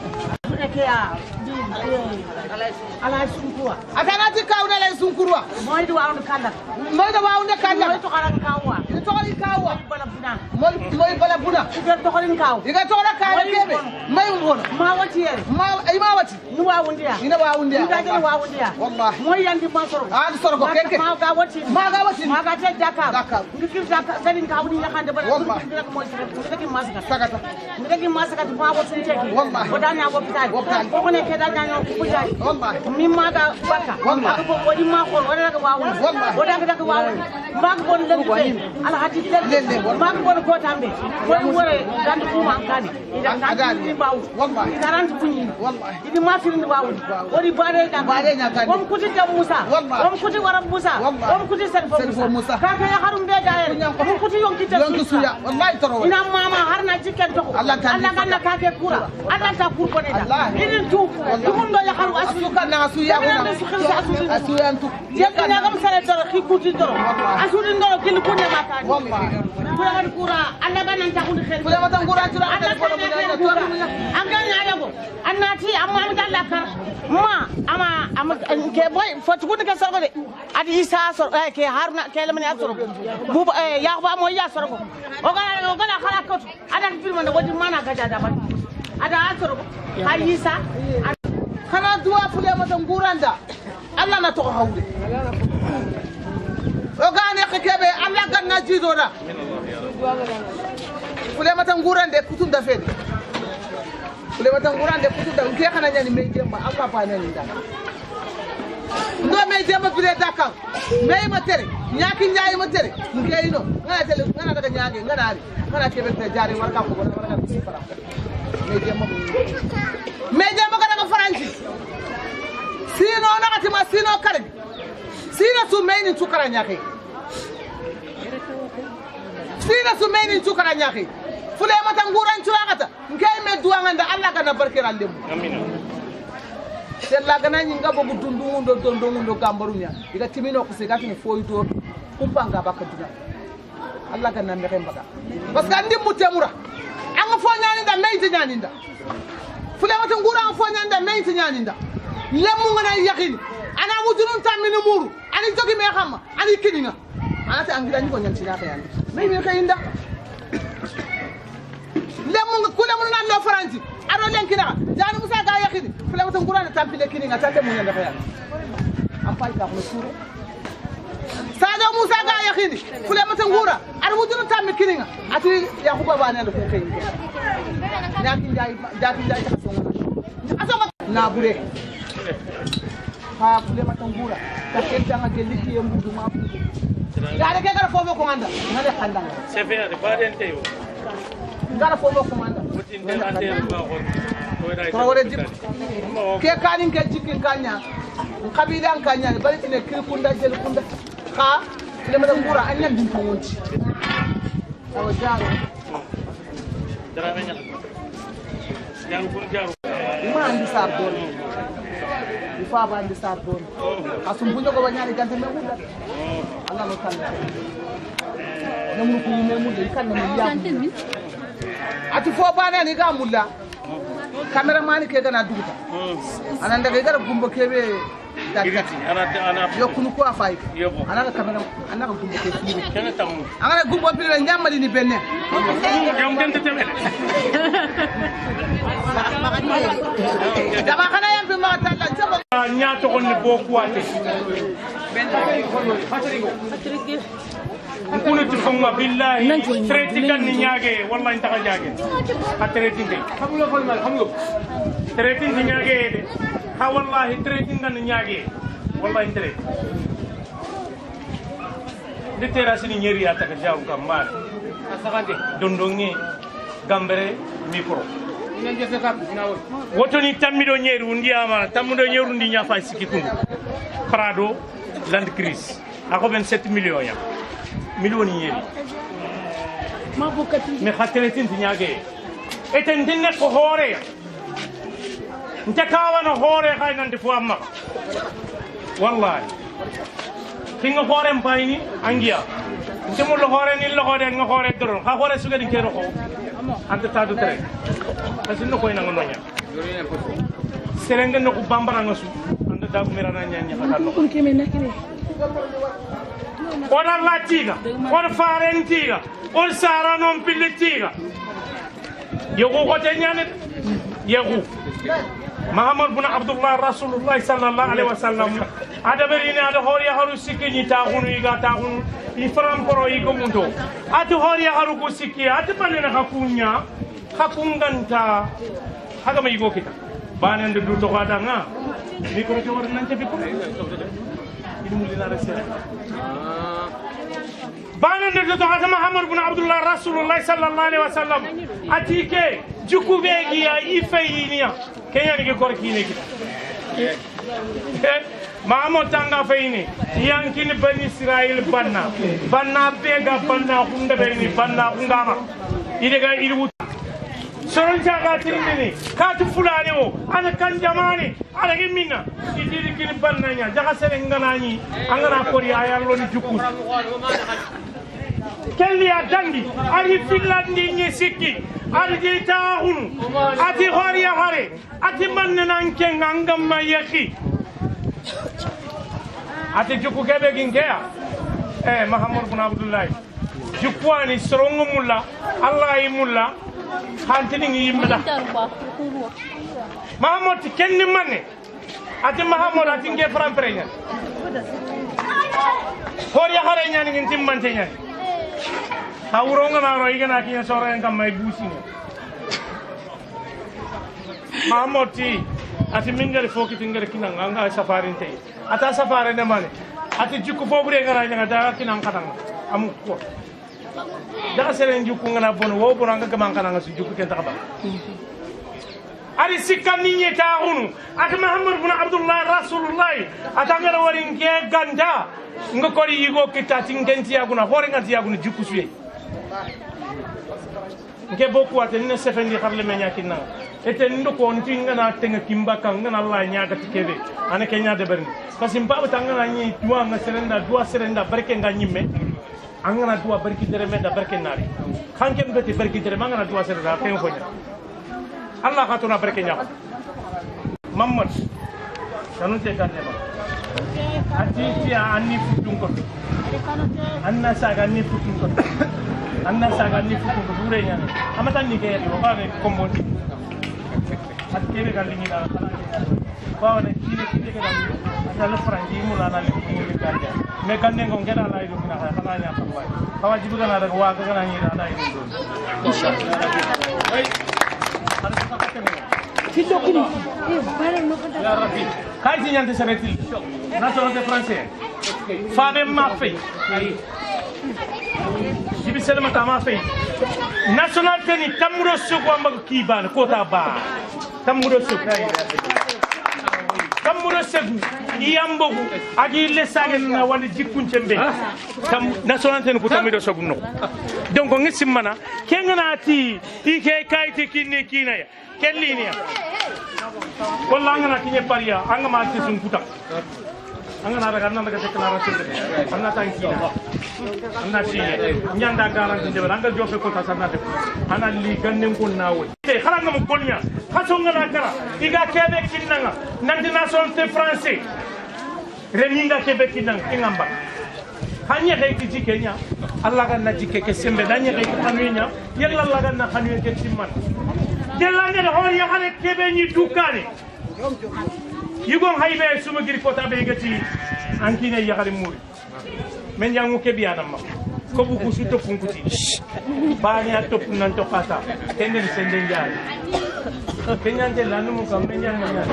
ala sunkuwa atanati kawna la sunkurwa moydo waawde kala moy to kala kawwa to kala kawwa moy bala buna iga to kala kaw iga to kala kaw kebe may won ma wati yere ma wati ni waawundiya ina waawundiya ina jani waawundiya wallahi moy yandi ma soro soro ko keke ma ga wati ma ga te dakar ngikir dakar dalin kaw ni yakande bala wallahi ngaki masaka sagata ngaki masaka ma wati teki wallahi wadanya hospital ko ne ke danya ko jai wallahi mimma ga baka wallahi ko wadi ma ko wada ga wawu wada ga wawu mag bon len ko ala hati len mag bon ko tambe ko wore dan ko ma kani ida kan ni bawu wallahi garant kunyi wallahi idi ma firin bawu wadi bare nya kan ko kuti jam Musa ko kuti wara Musa ko kuti serfo Musa ka ka ya harum be gaere ko kuti yonki te suya wallahi toro ina mama harna cikken to Allah kan ka ke kura Allah ta kur ko ne da idin tu dumundo ya haru asuka na asu ya asu yantu yekna gam sare toro khikuti toro asu din do kil ko ne mata wallahi ko han kura Allah banan ta kun khair ko mata kura tiro Allah ko mo da to anga nya yago annati amma mi dalla kar ma ama ke boy fotu kun ke sorgo de adi isa sor ke harna ke lamani asoro bu ya ba mo ya sorgo o gana khala ko ada firma ne wodi mana gaja da ba ada asoro hayisa kana duwa fule mata nguranda Allah na to hawde o gane kebe Allah ganna jidoda fule mata ngurande kutum da fede fule mata ngurande kutum da ke kana nyani me jemba Allah fa nyani da ndo me jemba fule dakam me matere nyaki nyaay matere ngeyno ngana tele ngana daga nyaage ngana ari kana kebe te jari warka ko warka sifara meje mo kana faransi sino nakati ma sino kare sino su meni tukara nyake sino su meni tukara nyake fule mata nguran tuagata ngey me duanga Allah kana barkira lemu amina sella kana nyinga bobu dundungundo gambarunya diga timino ko se gatini foyito kumpanga bakaduna Allah kana mbeke mbaga parce que andi mutemura anga fo nyaninda meyti nyaninda fule mata ngura anga fo nyaninda meyti nyaninda lemu ngana yakini ana mujunun tamini muru ani jogi me xamma ani kininga anata angira ni ko nyantina xeyal may me xeyinda lemu kule mun na lo faranti aro lenkina jani musa ga yakini fule mata ngura na tampile kininga tante mun nyanda xeyal am fay ka ko suru Sada Musa ga yakini fule mata ngura ar mujunun tammi kininga ati yakuba bana lo xeyinga nyaki njay ta songa asoma na bure ha fule mata ngura ta kentanga geliki yembudu ma gare ke gara fofo ko anda ngale khandanga sefe de baden teyo gara fofo ko anda wotinde ande ba ko wore dip ke kanin ke jikin kanya kabilan kanya bari tine kirkunda jel kunda ha fule mata ngura anyan din ko wonti awo jaro dara benya jaru pun jaru ima andi sardon ifa ba andi sardon asumbunya ko banyari gante me muda Allah no kala namu ko me muda kan me ya ati fo bana ni ga mulla cameraman ke gana duguta anan daga gara gumbo kebe ana yokunu ko afay ana camera ana gumbo ke firi ana gumbo pire nyamali ni benne jam gante temel dama kana yam bi ma talla ina to on bo kuate كنت فما بالله تريتي كان نياجي والله انت جاجي تريتي دي تريتي نياجي ها والله تريتي كان نياجي والله انت دي تراسي نيري اتاك جاو كمال دondongi gambere micro wotoni tammido nyeru ndiama tammido nyeru ndi nyafa sikikundu Prado Land Cruise ako 27 millions ya millions yeri ma bokati me khateletin tinyage eten dinne ko hore nte kawana hore kay nande fu amma wallahi kinga hore mpayni angiya nte mo lo hore ni lo hore nga hore doron ha hore suga din kero ko ante tadu tere asin ko ina ngonya serenge no ko bambara ngasu ande dagu merana nyanya katano kun keme nakire on latiga on farentiga on sara non pilletiga yogo ko tenyane yego Muhammad bin Abdullah Rasulullah sallallahu alaihi wasallam ada berina ada hori haru sikini ta hunu iga ta hunu ifram poro igo mundo atu hori haru ko sikki atu panena hakunya hakunganta haga mai igo kita banen de du to kada nga ni ko ke war nan te biku ini mulina resela banen de to kada Muhammad bin Abdullah Rasulullah sallallahu alaihi wasallam atike jukubegi ya ifeyinia kenya ni ko kine kita Mamo tanga feini yankini bani Israel banna bega banna hunda beni banna hungama idega ilu soron jaga tindini katu fulani o ana kan jamani ana gimina idiri kini banna nya jaga serengana angana kori ayallo ni jukku kelli adangi ari finlandi ni sikki ari jita hunu ati horiya hare ati manne nan kenga ma yaki ati jukku kebe ginkea Muhammad bin Abdullah jukwani sorongo mulla Allah imulla hantini yimda Muhammad kenni manne ati Muhammad ati nge framprenya horiya hare nyani ngintim mantenya hawronga na ro igana kinya soro en kam may busini Muhammad ti ati mingere foki tingere kinanga anga safari tay ata safari ne mane ati jukku fobure ngara nga da kinang katang amu ko da seren jukku ngana bon wo buranga gamang kananga su jukku ken takaba ari sikani nyeta hunu ati Muhammad bin Abdullah Rasulullah atangara warin ke ganda ngokori yigo kitati ngenti yaguna hore ngati yaguna jukku suye nke boku atene sefendi kharle menya kinna eten ndoko ntinga na tenga kimbaka ngana Allah nyaga tikebe ane kenya de berni kasim baba tangana nyi tuwa nga serenda barke nga nyimme angana tuwa barki dere meda barke nari kanke mbeti barki dere mangana tuwa serenda ken ko nya Allah khatuna barke nya Muhammad kanu te kanne ba ati ti anni futun ko anna saga ni futun ko anna saga ni futun ko dure nya amata ni ke ko ba ne kombo at kebe galingi na ba ne kile ke galingi ala frangi mulana le ko ganja me kanne ko ngena la ido na kana nya ko wa kawa jibu kana daga wa kana ni na ido inshallah Kilo kini, bare no kata. Ya Rabbi, kai ti nyante sabetil. Nationalité français. Fabe ma fe. Jibi selma ta ma fe. Nationalité ni tamuro suko ambago kiban kota ba. Tamuro suko. Tamuro segu iyambogu agi lesage na wala jikunche mbe. Tam nationalité ni ko tamiro suko no. Donc ngi simmana kengana ti ike kayti kinne kinaya. Kellinia walla ngana kinye paria anga ma ci sun kuta anga na daga nan daga déclaration de anna tanki anna ci nyanda garanti de anga jofe ko ta sanna de ana li gannen ko nawo te xala nga mo golnya xaso ngana kara iga kebe kinanga nandi nationalité français reninga kebe kinanga ingamba hanya kay ki Kenya Allah ganna jike ke sembe danya kay xanunya yalla Allah ganna xanunya ke timman delande de hor ya xale kebe ni dukane yugon haybe suma giri kota be gati ankine yakari muri men yangu ke biana ma ko bu ku suto funkuti bani atto nan to kata tenden senden jari kenyante lanu mu kam men yang nyanya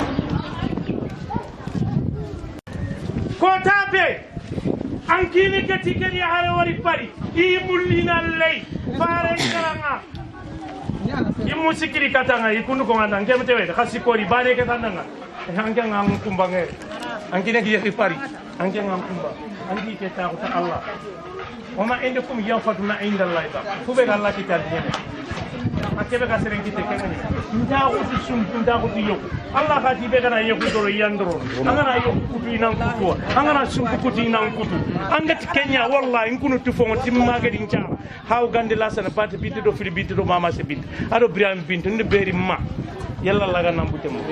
kota be ankine gati gari hare wari pari i mulina lay fare karanga imu sikiri katanga ikundu ko nganda ngem tewe khasi ko ri bane ke tananga angke ngam kumbange ankine ki pari angke ngam kumba anki ke ta Allah wama indakum yanfaduna inda Allah ba fube Allah kita dine akebe ka seren kite kenani nda uti sum nda uti yo Allah ka tibe kana yo doro yandoro angana yo kutu nan kutu angana sum kutu nan kutu angati Kenya wallahi ngunu tufo timma ga din cara haw gande la sana pati bitti do fili bitti do mama se bitti ado Ibrahim bintu ndi beri ma yalla laga nambute mo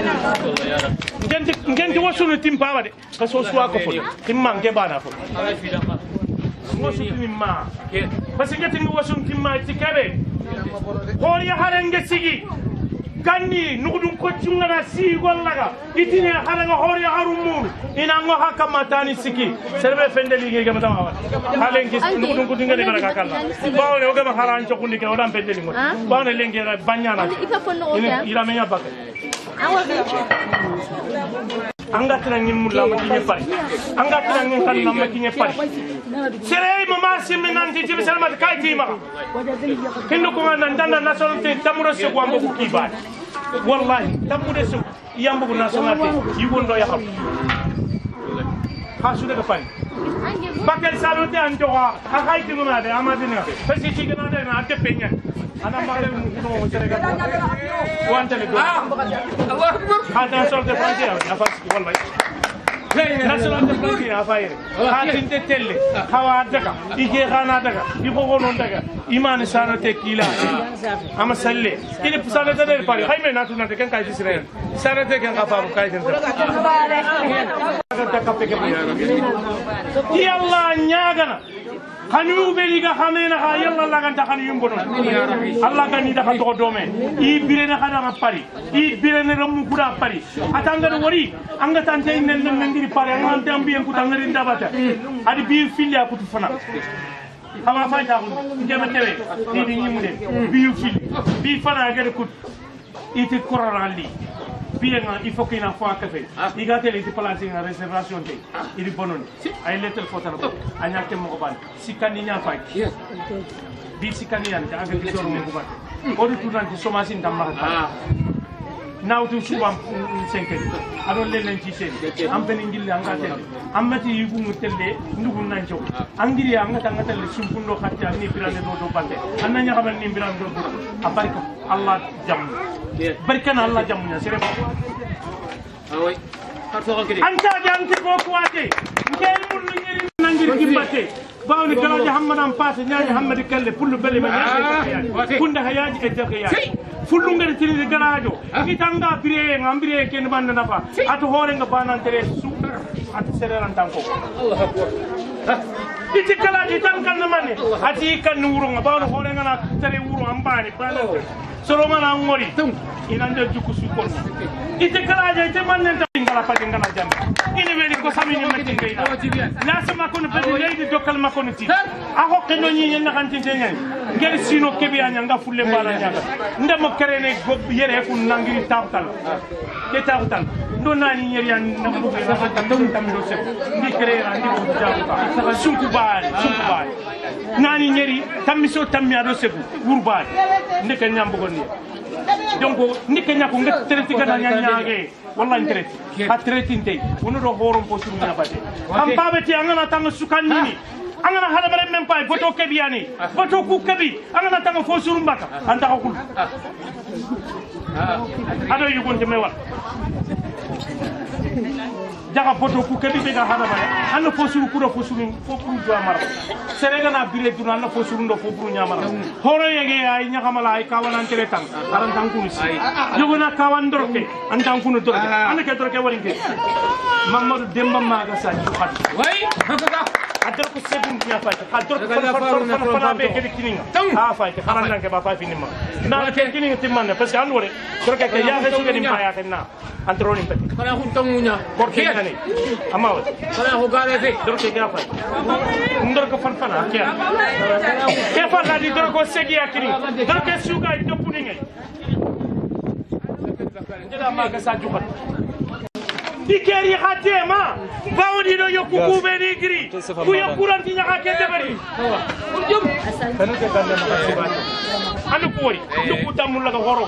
ngenti wasunu timpa wade kaso suwa ko fo timma nge bana fo wasu timma parce que tingi wasu timma tikabe hori harenge sigi ganni nugudum ko cungana si gollaga itine haranga hori harumu ina ngo hakamatani siki serbe fendeli ngi gama tawa halengi nugudum ko dingani baraka kala bawle ogama haran to kundi ke odam pendeli ngo bawne lengi banyana ila menya bakka angatira ngim mulla ma kinye pari angatira ngim kan namma kinye pari sere mama simme nanti tibi salmat kay tima kendo ko nan danda national te tamuro se ko ambo kiba wallahi tamure se yambo national te yigondo ya xam hasu daga pari bakel salote anto ha hay tima de amadina parce que ci gëna de na te peña ana mare no serega wante le do Allah akbar hada sorte frontière afas wallahi national de frontière afayre hatin te telle hawa daga ige khana daga ibo gonon daga iman sana te kila ama salle kile pusale de pari hayme natu nate kan kay Israel sana te kan afa kay den yalla nyagana khanu beliga khamena ha yalla laganta khanu yumbono Allah gani da khato dome i birene khana pari i birene ramu kuda pari atanga wori anga tante nen ngiri pari anga ambiyen ku tangari ndabata adi bi filia ku tufana ama fayta ko ngema tewe ni nyimude bi fil bi fana gade ku iti kororali bien il faut qu'il en soit café il a télé déplacer en réservation de il bonon ay lettre photo anya ke mo ban sikani nya fay bi sikani yan ka aga disoro mo ban o du tunan ci somasi ndam ma nawtu subam senke ado lelen ci sen am ben ngil anga tele amati yugu mu telle ndugu nanjo angiri anga tanga telle sumpundo khatta ni birane do bande ananya xamal ni birane do abarika Allah jam barkana Allah jamunya sere awoy anta janti ko kwate ngel mul ngiri nangir kimbate bawni kala jahammadam passe nyaani hammadi kalle pullu bele ma nyaani kunda hayaji e jakiya fullu ngere tini garajo itanga bire ngambire ken banda nafa atu hore nga banantere su atu sereran tanko Allah akbar iti kala di tankan namane ati kan wuro nga bawno hore nga na tere wuro ambani banante soro mana ngori inande jukku su kon ite kala je te mannen ta ngala pade ngala jambe ini weli ko samini matti ngeyna la sama kono pede leydi dokal makono ti a hokke no nyi na kan tinte nyen ngel sino kebi anya nga fulle bala nyaga ndemo kerene go yere ko nangiri tawtal ke tawtal ndo nani yeri an nambu be na tan tam do se ndi kerera ndi ko jawta sunku baal nani yeri tamiso tammi ado se urbaal ndeke nyambo ko ni donc ni kenya ko ngat traité kana nyaage wallahi traité ha traité ndey wono do horom po suru nyabate am babati angana tanga sukanni ni angana hala bare même pas photo kebiani photo ku kebi angana tanga fo suru mbaka anta ko kul ado yugonde me wat jaga photo ku kebi be ga hala bare anna fo suru ku do fo suru fo puru do amara serega na bire duna anna fo suru ndo fo puru nyamara horo yege ay nyakamala ay kawanan tere tang aran tangkunu si yogona kawan dorke an tangkunu dorke an ke dorke warinke mamadou demba maga sa ju khadi way hakaka adar ko sebun nya fa adar ko fala be ke kininga ha fa ke haran ke ba fa finima na ke kininga timman parce que andore dorke ke ya ke sugani maya ke na antroni pati kana hun tamunya korke ngani amaw kana ho gare fe dor ke gafa ndor ko fan fana ke fa la di dor ko segi akini dor ke suga topu ni ngai jeda ma ka sa jukat dikeri khatema bawdi do yoku kube ni gri ku yokuran ti nyaka ke debari jum kanu ke galle ma ka sibani anu kori ndu tamul la ko horo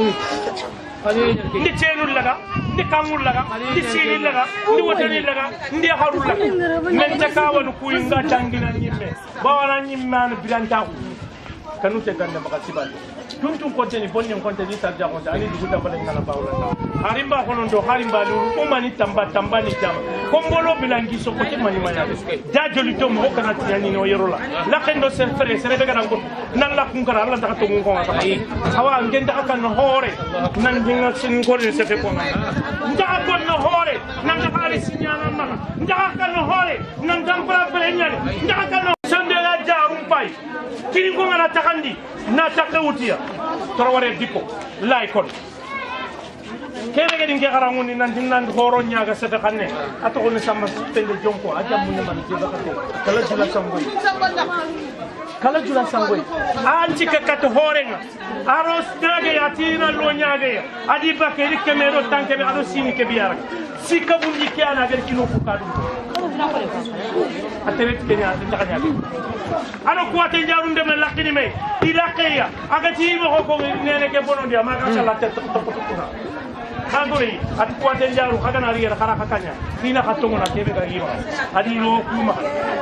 ndi ceenul laga ndi kamul laga ndi sinil laga ndi wotani laga ndi harul laga men takawanu kuy nga jangina nyimme bawana nyimme an bilanta ko kanu te galle ma ka sibani tuntum konteni bonnen konteni tarja ko ani du dabale ngala bawla harimba kono do harimba lu umani tamba ni jama kombolo bilangi so ko mani maya da joli to mo kana tiani no yorola la kendo ser fere ser be kana ko nan la kun kara Allah ta to ko ngata hawa ngenda kan hore nan dinga sin ko ni se fe ko nda ko no hore nan ga hali sinyana ma nda kan hore nan dam pra pre nyale nda kan sande la jarum pai kini ko ngana takandi na takawutiya torware diko lay kon kene ke dinge garamuni nan dinnan horo nyaaga seta kanne atoko ne sama tende jonko ajam mun man je bakato kala jula sangoy anci ka kat horenga aros drage yatina lo nyaaga adi bakeri kemero tanke be ado sini ke biara sika bunji kiana ger kino ko kadu ateret kenya takanya ano kuate njarum dem lakini me ilaqiya agati mo ko nene ke bono dia maka sala tet Angori, at kuate njaru kagana riya khara khakanya sina khatongo na tebe ga yiwa adi lo kuma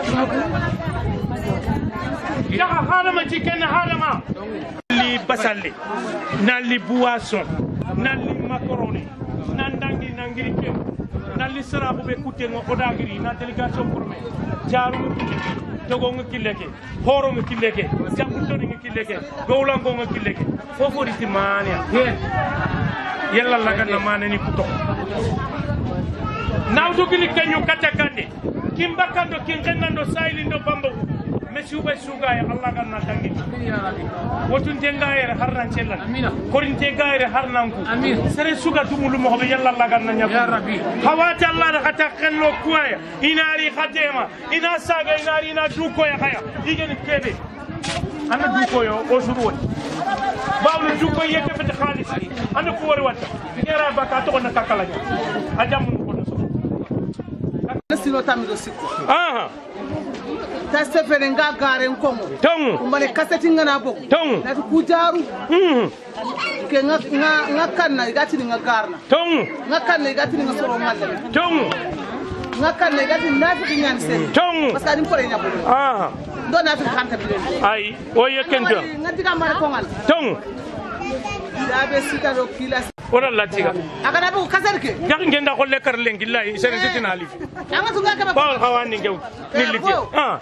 ya halama chicken halama li basalli nali boisson nali macaroni nandangi nangiri kem nali sarabu be kutengo odagiri na delegation gourmet jaru dogo ngikileke horo ngikileke jambutoni ngikileke gowlango ngikileke fofo ritimania yalla laga na manani kuto nawdo gili kanyu katakande kimbakando kinkenando sailindo bambo mesi ubay suga ya Allah ganna tangi wotun tengaere harran cellan korin tengaere harnanku sere suga dumulu mo be yalla Allah ganna nyabu ya rabbi hawata Allah da kata kallo kuaya inari khatema ina saga inari ina duko ya kaya igeni kebe ana duko yo o suru bawlu duko yeke fete khalis ana ko wori watta ngera baka to na kakalanya ajam ko no so sino tamido sikko aha ta sefere nga gare nkongo tong kumbale kaseti ngana bok tong na kujaru ke nga kanna igati nga garna tong nga kanna igati nga soro ngalle tong nga kanna igati nafi nyan sen tong parce que dim pore nyabul aha do nafi khanta bi ay o yekento nga diga mara kongal tong da be sita do kila ora latiga agana bu kasarke jak ngenda ko lekkar lengi lay sere titina lif anga tunga ka bawal xawani ngew ni liti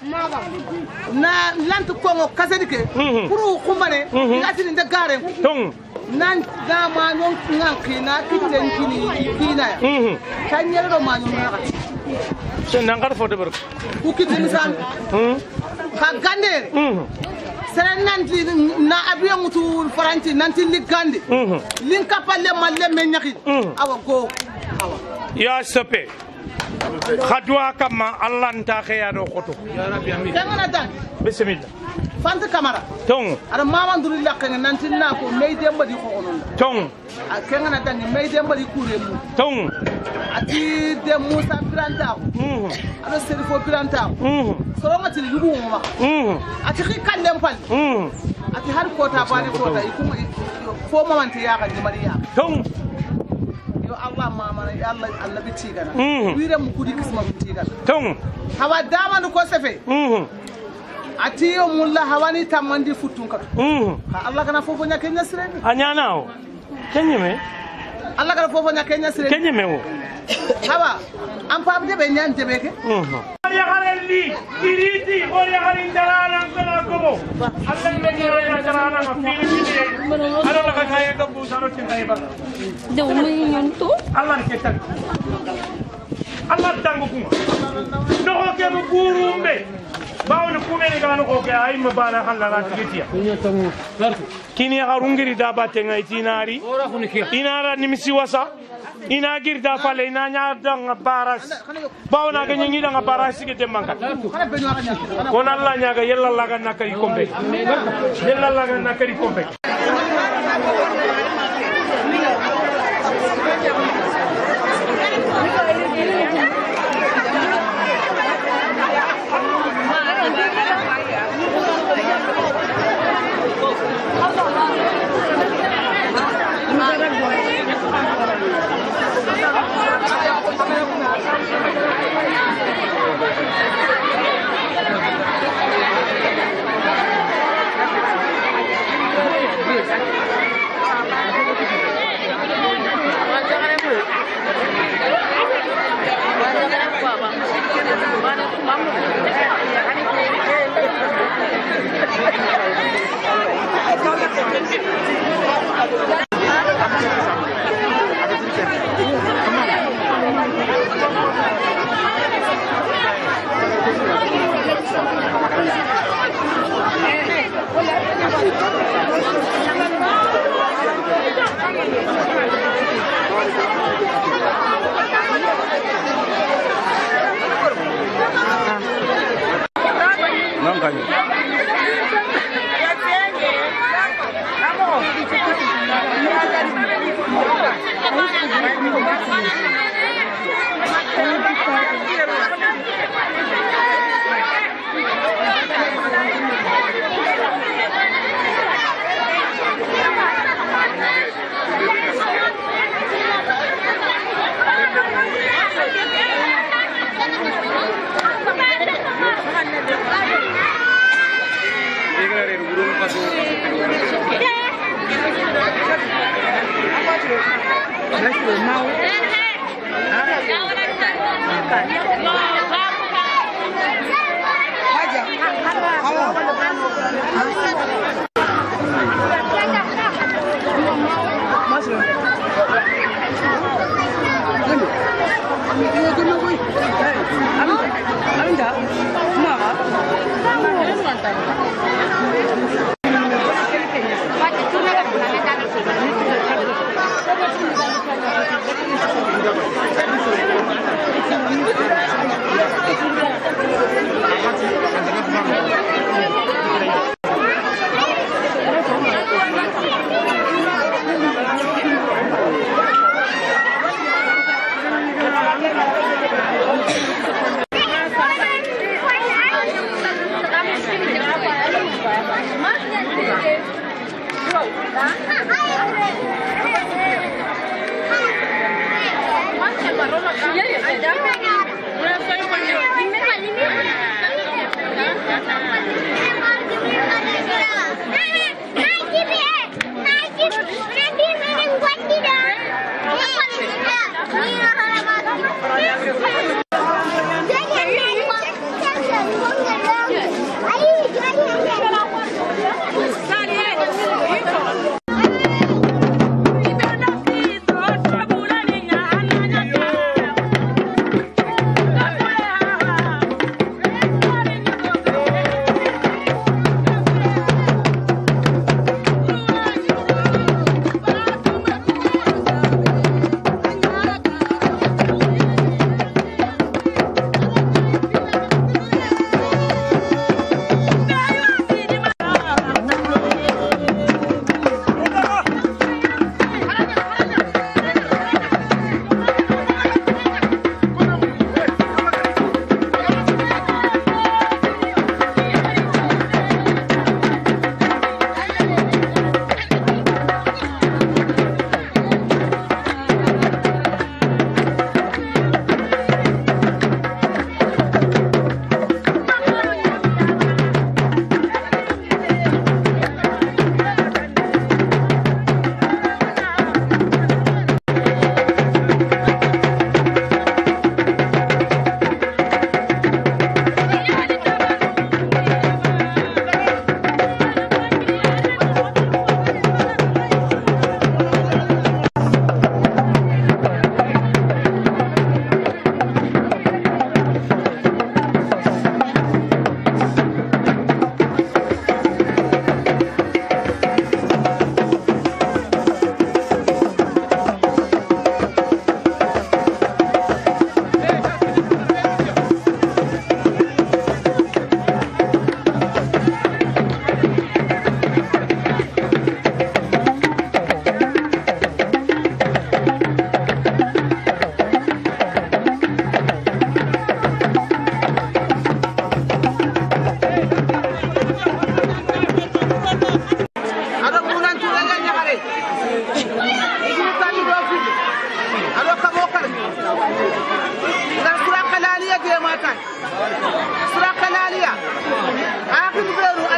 na lantu kongo kasarke pour khumane ngati nda gare tong nan ga ma non nganki na kitten kina ya tanyere do ma non na sen nangar fo de ber ku kitin san ka gandere sere nanti na abiyon mutu faranti nanti ligande lin kapalle malle men nyaki awa go awa ya sope khadwa kama Allah nta khaya do khoto ya rabbi amin dangana dan bismillah fanta kamara tong ara mama ndurilla kan nanti na ko meide mbadi ko onon tong a kengana dan meide mbadi kure mu tong ati de Musa Piranta ado serifo Piranta soronga til yugo ma ati khikande mpal ati har kota bani kota ikuma fo mamanti ya kan mariya tong yo Allah mama ya Allah annabi tigana wire mu kudi kisma tigana tong hawa dama ko sefe ati yo mulla hawani tamandi futunka Allah kana fofo nya kenya sireni anyana o kenyeme Allah kana fofo nya kenya sireni kenyeme o hawa am pa de be nyan de beke ya galli iriti o ya galli darana kala gobo Allah me ni darana ma fili ala la kaya do bu saro tin tay ba de umi nyonto Allah ke tan Allah tangu kuma no ko ke bu burumbe bawon kumeni gano ko ke ay mabana halala tigetiya kini harungiri daba tenga itinari inara nimisi wasa ina girda fale ina nya danga baras bawna ga nyi danga baras sigete mankat kon Allah nya ga yella laga nakari kombe yella laga nakari kombe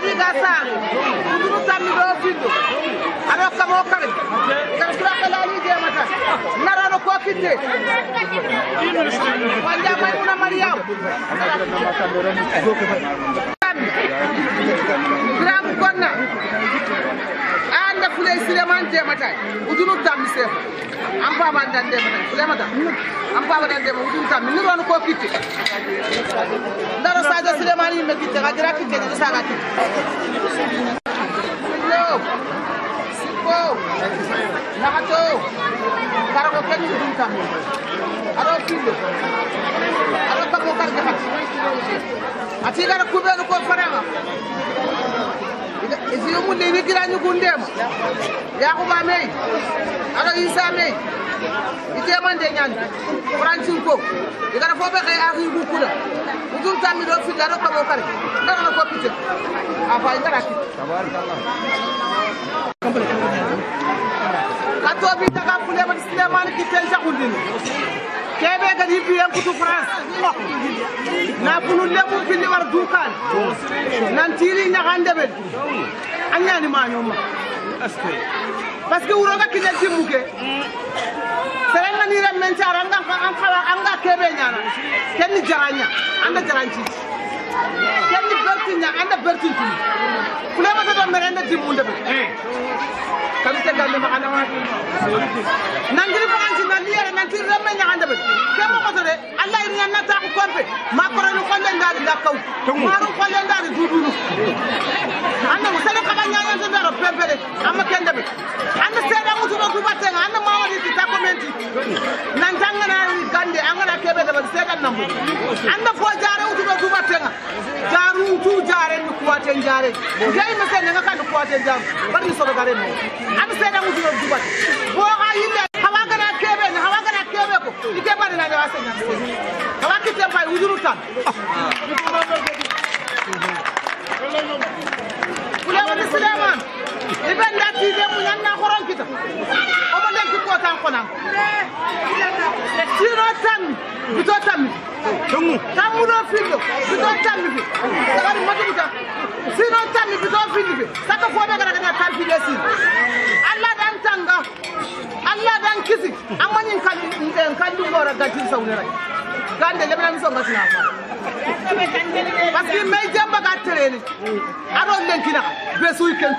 Kadi gasari udunu tammi do findo ado kamo kare kala sura kala ni je mata narano ko kitte wanja may una Mariam gram konna anda fulay Suleiman je mata udunu tammi se am baba dande mata Sulemata am baba dande mo udunu tammi ni ronu ko kitte ndaro saja Suleiman ni metti ga dira kitte ni saga kitte Sipo nakato karako kenni udunu tammi ado findo ado kamo karga pat ati gara kubelu ko farama isi yomu le wigira ñu gundema yaquba mey ado isa mey ite mande ñaan francin ko igara fo be xey akhi bu kula udun tammi do fi daro kamo kare ndara ko pite afa ngara ki tabarakallah kato bi daga fule ma Suleiman ki tel jaxundini kebe ga di biyen kutu France na punu lemu pili war dukan nan tiri ñaxande be anyani ma ñoma parce que wuro ga kinel timuke seranga ni rem men cara anga kebe ñana kenni jaranya anda jaranci kenni bertinya anda bertinti fule ma do mere anda timunde be kam te galle ma ana nangiri faranci na liere nanti rem men ñaxande be kemo ko de Allah ina na ta ko kompe ma ko ren ko len dal da kaw maru ko len dal dudunu anda mo sele ka banya ñan dara pempere amma kende be anda seda mutu do batte anda ma wadi ti ta commenti nan tangana gande angana kebe da seda nambu anda fo jare mutu do batte jaru tu jare ni kuwate jare gay ma sen nga kan kuwate jam bari so do gare no anda seda mutu do batte bo ga yinde hawa gana kebe na hawa gana kebe ko ite bari na wase nyam hawa kite fay wujuru tan Fulani Suleiman iben dati de mu yanna xoron kita o mo den ko tan konam sino tan bito tan tamu do findo bito tan bi sagari matu bita sino tan bito findo bi saka fo be gara gara tan fi lesi Allah dan tanga Allah dan kisi amanyin kan du ngora gati sawnera gande lebna mi so ngasina parce que may jamba ga tereni ado lenkina be suy ken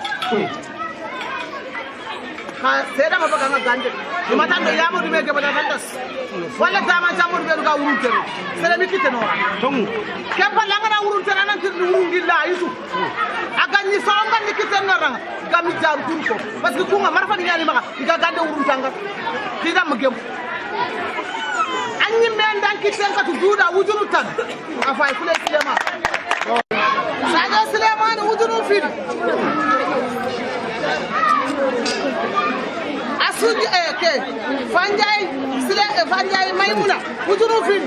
ha seda ma baga gande ma tando yamo du mege bada tandas wala dama jamur be ga wurun tere sele mi kite nora tongu kempa langa na wurun tere nan tirni wurun gilla yisu agani so ngani kite nora gami jaru tun ko parce que kunga marfa ni nyani maka ga gande wurun tanga kida magem anyi men dan kiten ka tu duda wujunu tan afay kule Suleiman saga Suleiman wujunu fil asuji ke fanjay maymuna wujunu fil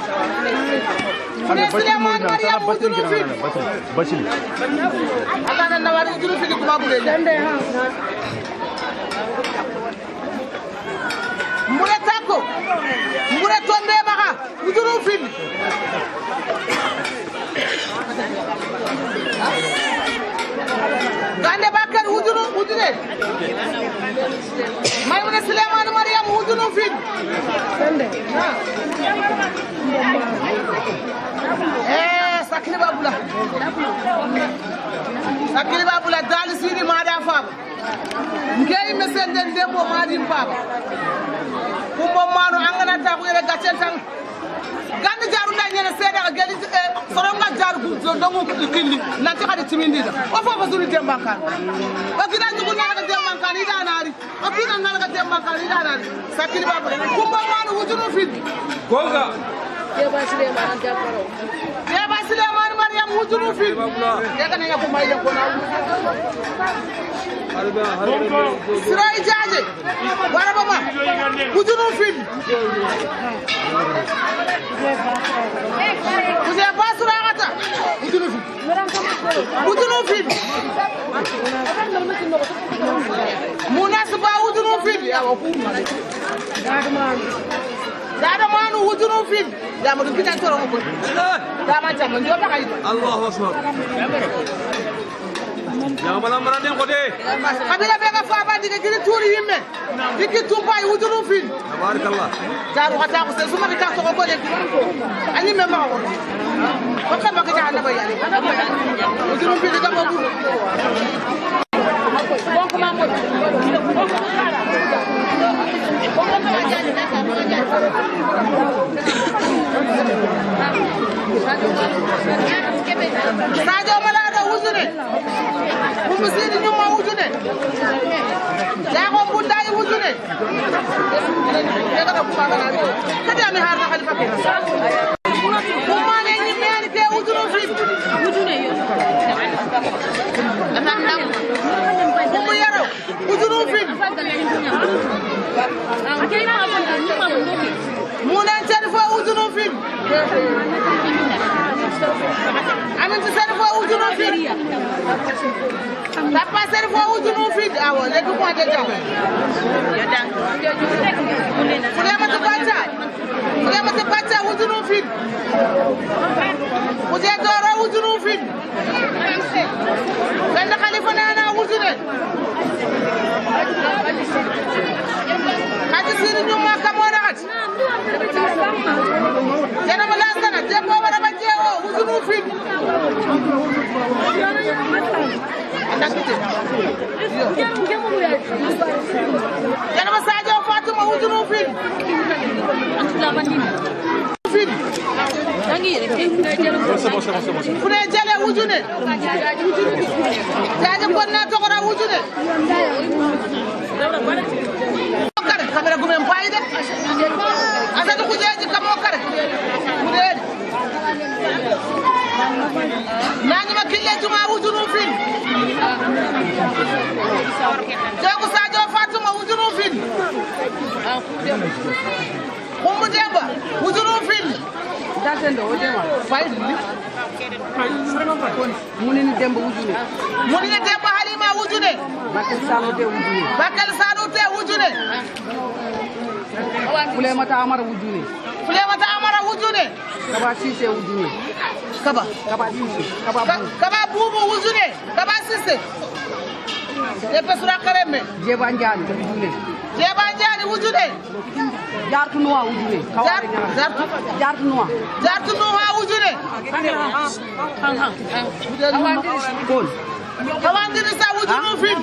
fune Suleiman Mariam wujunu fil bachili Allah na nawari wujunu fil kuma bule dande ha mbure tako mbure tombe baka wujunu fil gande bakar wujune maymuna Suleiman Mariam wujunu fil dande sakili babula dali sidi mada fam ngey mesen den dembo madi baba kumbo manu angana ta ko yere gaccel tan gande jaru da nyene seda gali soronga jaru do dongo kindi nanti khadi timindida o fofa sunu dembankan o kina njugo na ga dembankan ida nari o kina na ga dembankan ida nari sakili babula kumbo manu wujunu fit gonga Deba Suleiman Mariam wujunu fit daga na yako mai da kona Sirai jaje waraba ma wujunu fit Kuze basura ata wujunu fit munasaba wujunu fit ya wakuma Dada manu wujunu fit ya mo dum bidan toro ko dama jam njo ba kay Allahu akbar mana den ko de kabila be ga fa ba diga giri turi yimme dikki tumpa yi wutunu fin tabarakallah jaru kata ko se suma ka to ko de ani me ma ko ka ba ka jahana ba yali wutunu fin ga mo buru bon ko ma mo Sadio Malado wujune Mumusini nyuma wujune Yago Mbundai wujune Yaga ko baba na kadi ami harna khalifa ko Kumane ni meni ke wujunu fi wujune yo Anam Kumu yaro wujunu fi Munan charifo wujunu fi Amin serifo wujunu fi Papa serifo wujunu fi awo le du ko de jaw Kule mata bacha wujunu fi Kuje doro wujunu fi Ben khalifa nana wujune Kati siri nyuma kamora ati Jana malastana jeko wala bajeo wujunu fi Jana masaja Fatuma wujunu fi Fune jale wujune Jaje konna tokora wujune Kare kamera gume mpaide Asa tu kujeji kamo kare Mudeni Nani makille juma wujunu fin Jogu sajo Fatuma wujunu fin Umu Demba wujunu fin Datendo odema faidi Munini Demba wujune Munini Demba Halima wujune Bakal Salote wujune Bakal Salote wujune Fulemata Amara wujune Fulemata Amara wujune Kaba Sise wujune Kaba Sise Kaba Bubu wujune Kaba Sise Lepe sura kareme Jeba Njani wujune Jeba Njani wujune Jartu Noa wujune Jartu Noa wujune Kon Kawandiri sa wujunu fin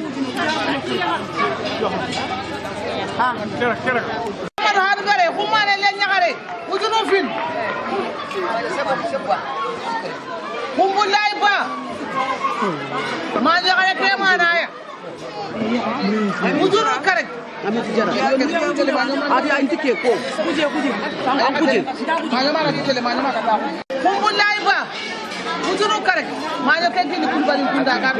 Kera Madu hadu gare Humane le nyagare wujunu fin Humbulai ba Ma nyagare kema na ya wujunu kare Amiti jara adi intike ko kuje an kuje manyama na tele manyama kata Humbulai ba wujunu kare Manya kengi ni kulbali kunda kar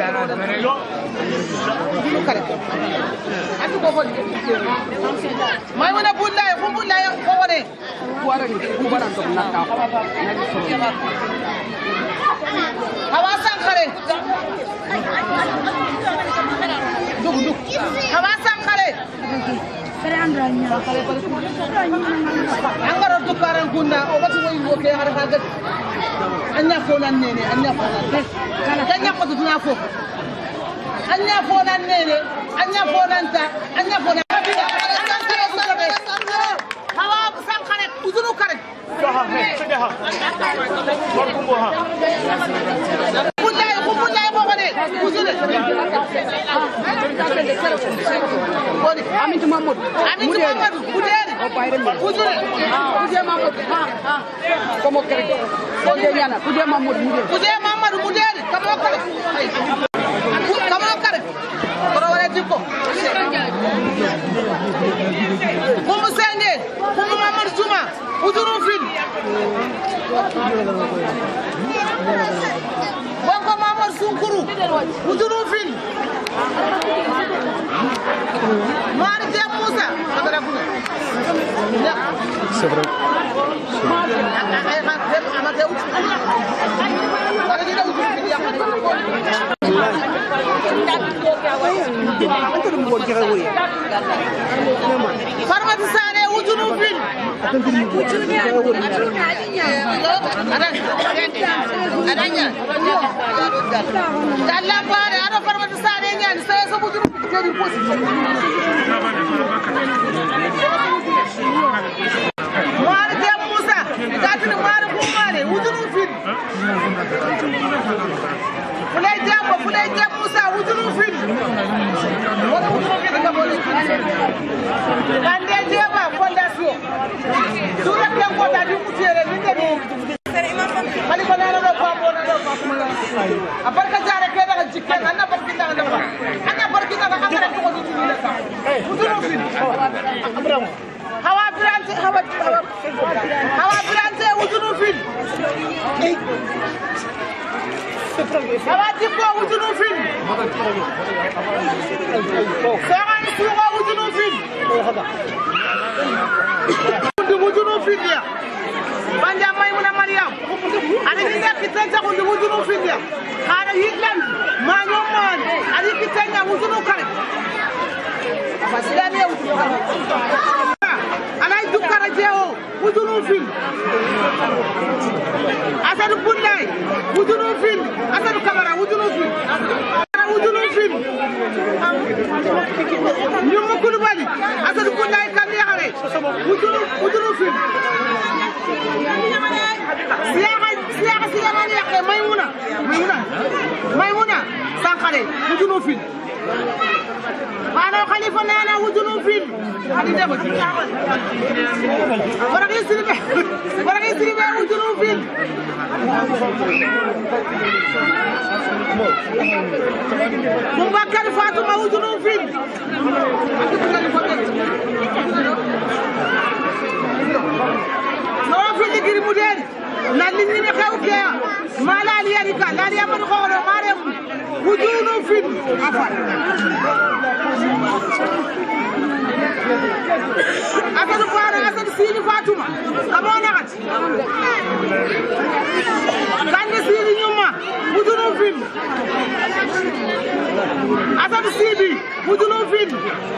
wujunu kare atu ko ko may wona bullay ko bullay ko wone wara ni ku baran to nakka hawa sankare dug hawa sankare angaro dukaran kunda o batu woy wo ke har hagat anya fo nan nene anya fo nan kala kanya ko duna fo anya fo nan nene anya fo nan ta anya fo nan hawa sankare uzunu kare bullay ko bone uzunu Amintu Mahmoud Buderi uzunu Kuje Mahmoud komo kare Kuje nyana Kuje Mahmoud Buderi kamo kare Koro wala jiko Kumu Senge Kumu Mahmoud Juma uzunu fin Bongo Mahmoud Sunkuru uzunu fin Mari Dem Musa kabara kuna c'est vrai Farmati Sane wujunu fin adanya dalla bare ada farmatu sare nyani sai so wujunu jadi positif mare de Musa gatini mare ko mare wujunu fin fulay de Musa wujunu fin wala wujunu fin ga bole kande jeba fondation dura ke ko da di mutiere ni de kali ko nana do ko bona do ko abarka jare ke daga jikke anna barki daga daga anna barki daga angara ko di ni la wujunu fin hawa birante wujunu fin hawa dibbo wujunu fin sagan suga wujunu fin wujunu fin ya banja maymuna maryam ani ni nek tanja ko wujunu fin ya hada hitlan ma ñom man ani kitanya wujunu kare fasilane wujunu kare alay dukara jewo wujunu fin asadu bunday wujunu fin asadu kamara wujunu fin ñum ko bali asadu bunday kam yaxare wujunu fin siya man yaqe maymuna sankare wujunu fin Mano Khalifa nana wujunu fin hadi debo ci waragi siribe wujunu fin Boubacar Fatouma wujunu fin no fi digiri muden na nit ñi xew ke mala ali yarika la ya man xoro mare wujunu fin afal Asadu Fara Asadu Sini Fatuma kamona ati Kande Sini Nyuma wujunu fin Asadu Sidi wujunu fin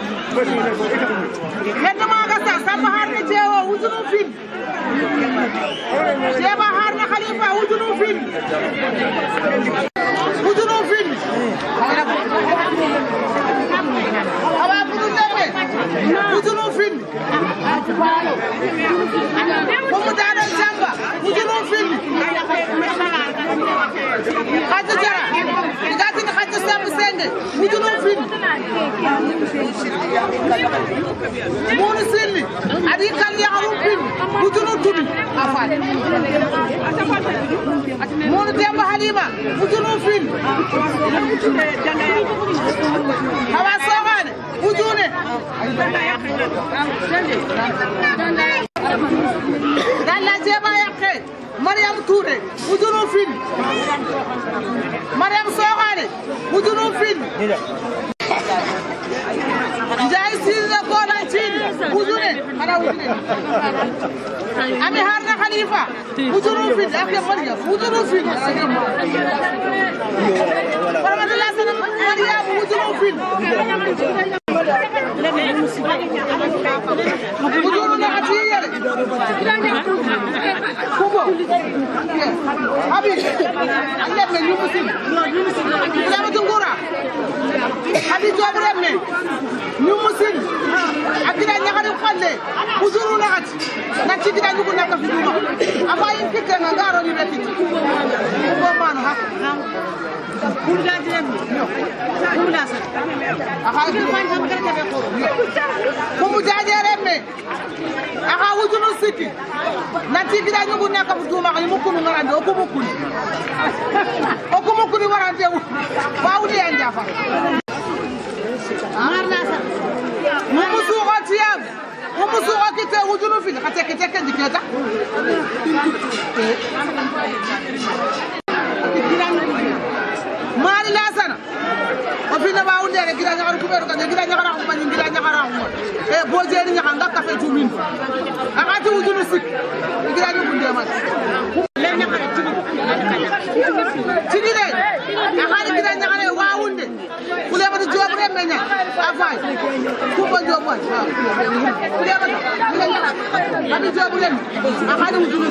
Hedda Magasta Samba Harne Jewo wujunu fin Jeba Harne Khalifa wujunu fin wujunu fin Momu Dada Jamba wujunu fin Khadija Jara digati ni Khadija Samb Senge wujunu fin Munu Silli adi kan ya harum fin wujunu tubi afal Munu Demba Halima wujunu fin Hawa Sogane wujune Dalla Jeba yaqe Mariam Touré wujunu fin Mariam Sogane wujunu fin Njay Siza Kola Chin wujune ana wujune Ami Harna Khalifa wujunu fin akya Mariam wujunu fin Paramadullah sana Mariam wujunu fin wujunu na atiyere kubo abi alle me nyumusin kula matungura abi jobreme nyumusin akida nyakari kwalle wujunu na ati na chikida nyugo na kafiduma afa yifika na ngaro ni rekiti kubo mano ha kumda diremi kumda sa aha kumu jajereme aha wujunu siki na chikida nyugo na kafiduma ni mukunu ngarande okumukuni warante wawuli anjafa mumusuko tiyam mumusuko kite wujunu fil kate diketa mari lasana ofina ba wunde re gida nyakaru kubero kan gida nyakara ko man gida nyakara ko e bojeri nyakanga kafe tumin akati wujunu sik gida nyukunde mat le nyakara tini de akati gida nyakara wawunde kule ba jobre menya afay ko bo boy Abi jobu len akadi wujunu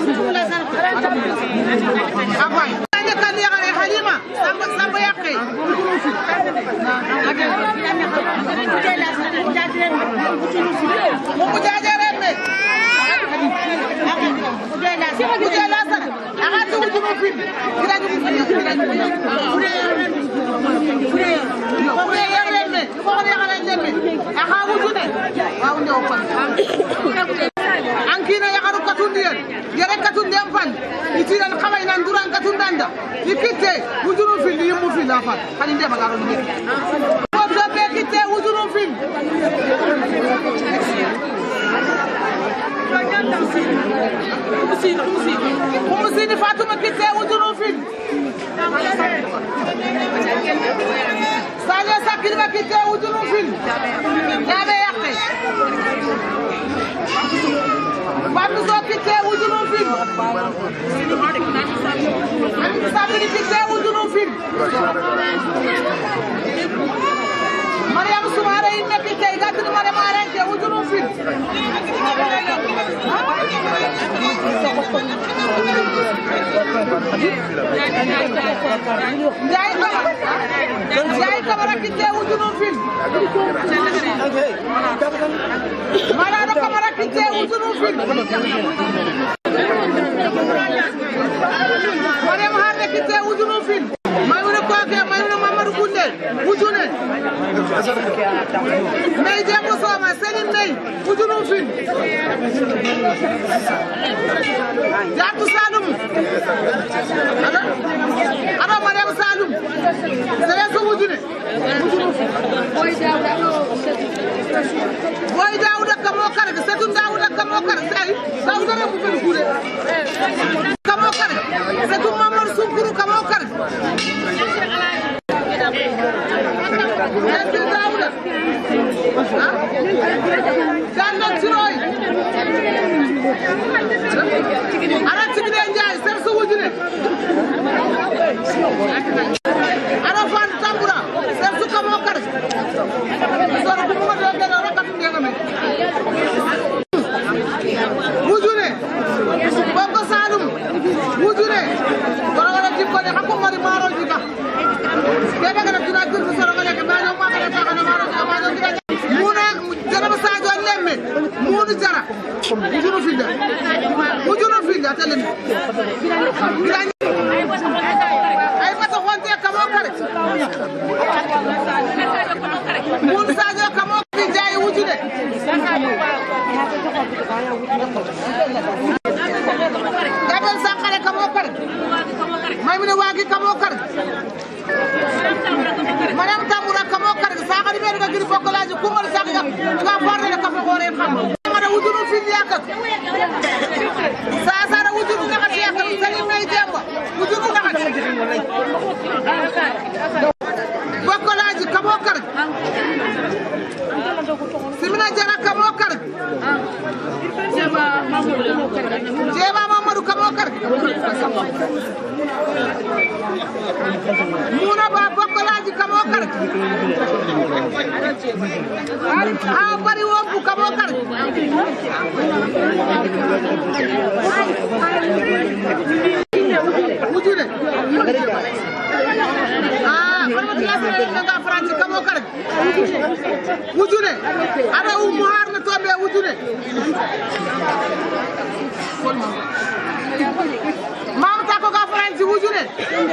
akwai anya kan ya kare Halima samba yakke mu jajere me mujela sana akati wujunu fi kiraju ankina yakaru katundiyan yere katundiyan fan itiran khamay nan duran katundanda ikite wujunu fil yimu fil afat hani ndema garo ni ko be kite wujunu fil musini fatuma kite wujunu fil sale sakilma kite wujunu fil jabe yakke Bandu so kite wujunu fil sabini kite wujunu fil Mariam Sumare inne kite gatini mare mare ke wujunu fil Jai kamara kite wujunu fil Marana kamara kite wujunu fil Mariam harne kite wujunu fil Mayuna kwake mayuna Mamadou Koundé wujune Mey Dembo Soma Senin Mey wujunu fil Jaatu Saloum Ana Mariam Saloum Sere so wujune Boy Daouda kamo kare Setun Daouda kamo kare say Daouda re mu fen kuure kamo kare Setun Mamadou Sunkuru kamo kare Setun Daouda Janna Tiroy Ara Tigre Ndiaye ser so wujune Ara Fan Tambura ser su kamo kare Soro bu mo do dara rakatu ngame wujune Boko Saloum wujune wala wala jikko ne hakko mari maro jika bebe kana dina gurtu soro ngale ke baño ma kana ta kana maro ma do dina muna jara ba sadio lemme munu jara wujunu finda telen ay mata honte kamo kare mun sadio kamo fi jaay wujune Dabel Sankare kamo kare Maymuna Wagi kamo kare Madame Tamboura kamo kare Sakari be ga giri bokolaji kumal sakga ga farre ka fa gore xam ngada wujunu fi yakat sa sara wujunu ka yakat Salim Mey Demba wujunu ka bokolaji kamo kare Simina Jara kamo kare Jeba Mamadou kamo kare Muna ba bokolaji kamo kare bari wombu kamo kare wujune nga France kamo kare wujune ada umu har na tobe wujune mam ta ko ga France wujune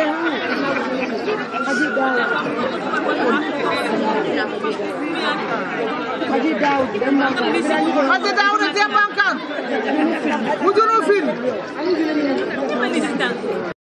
Haji Daoud de Bankan wujunu fil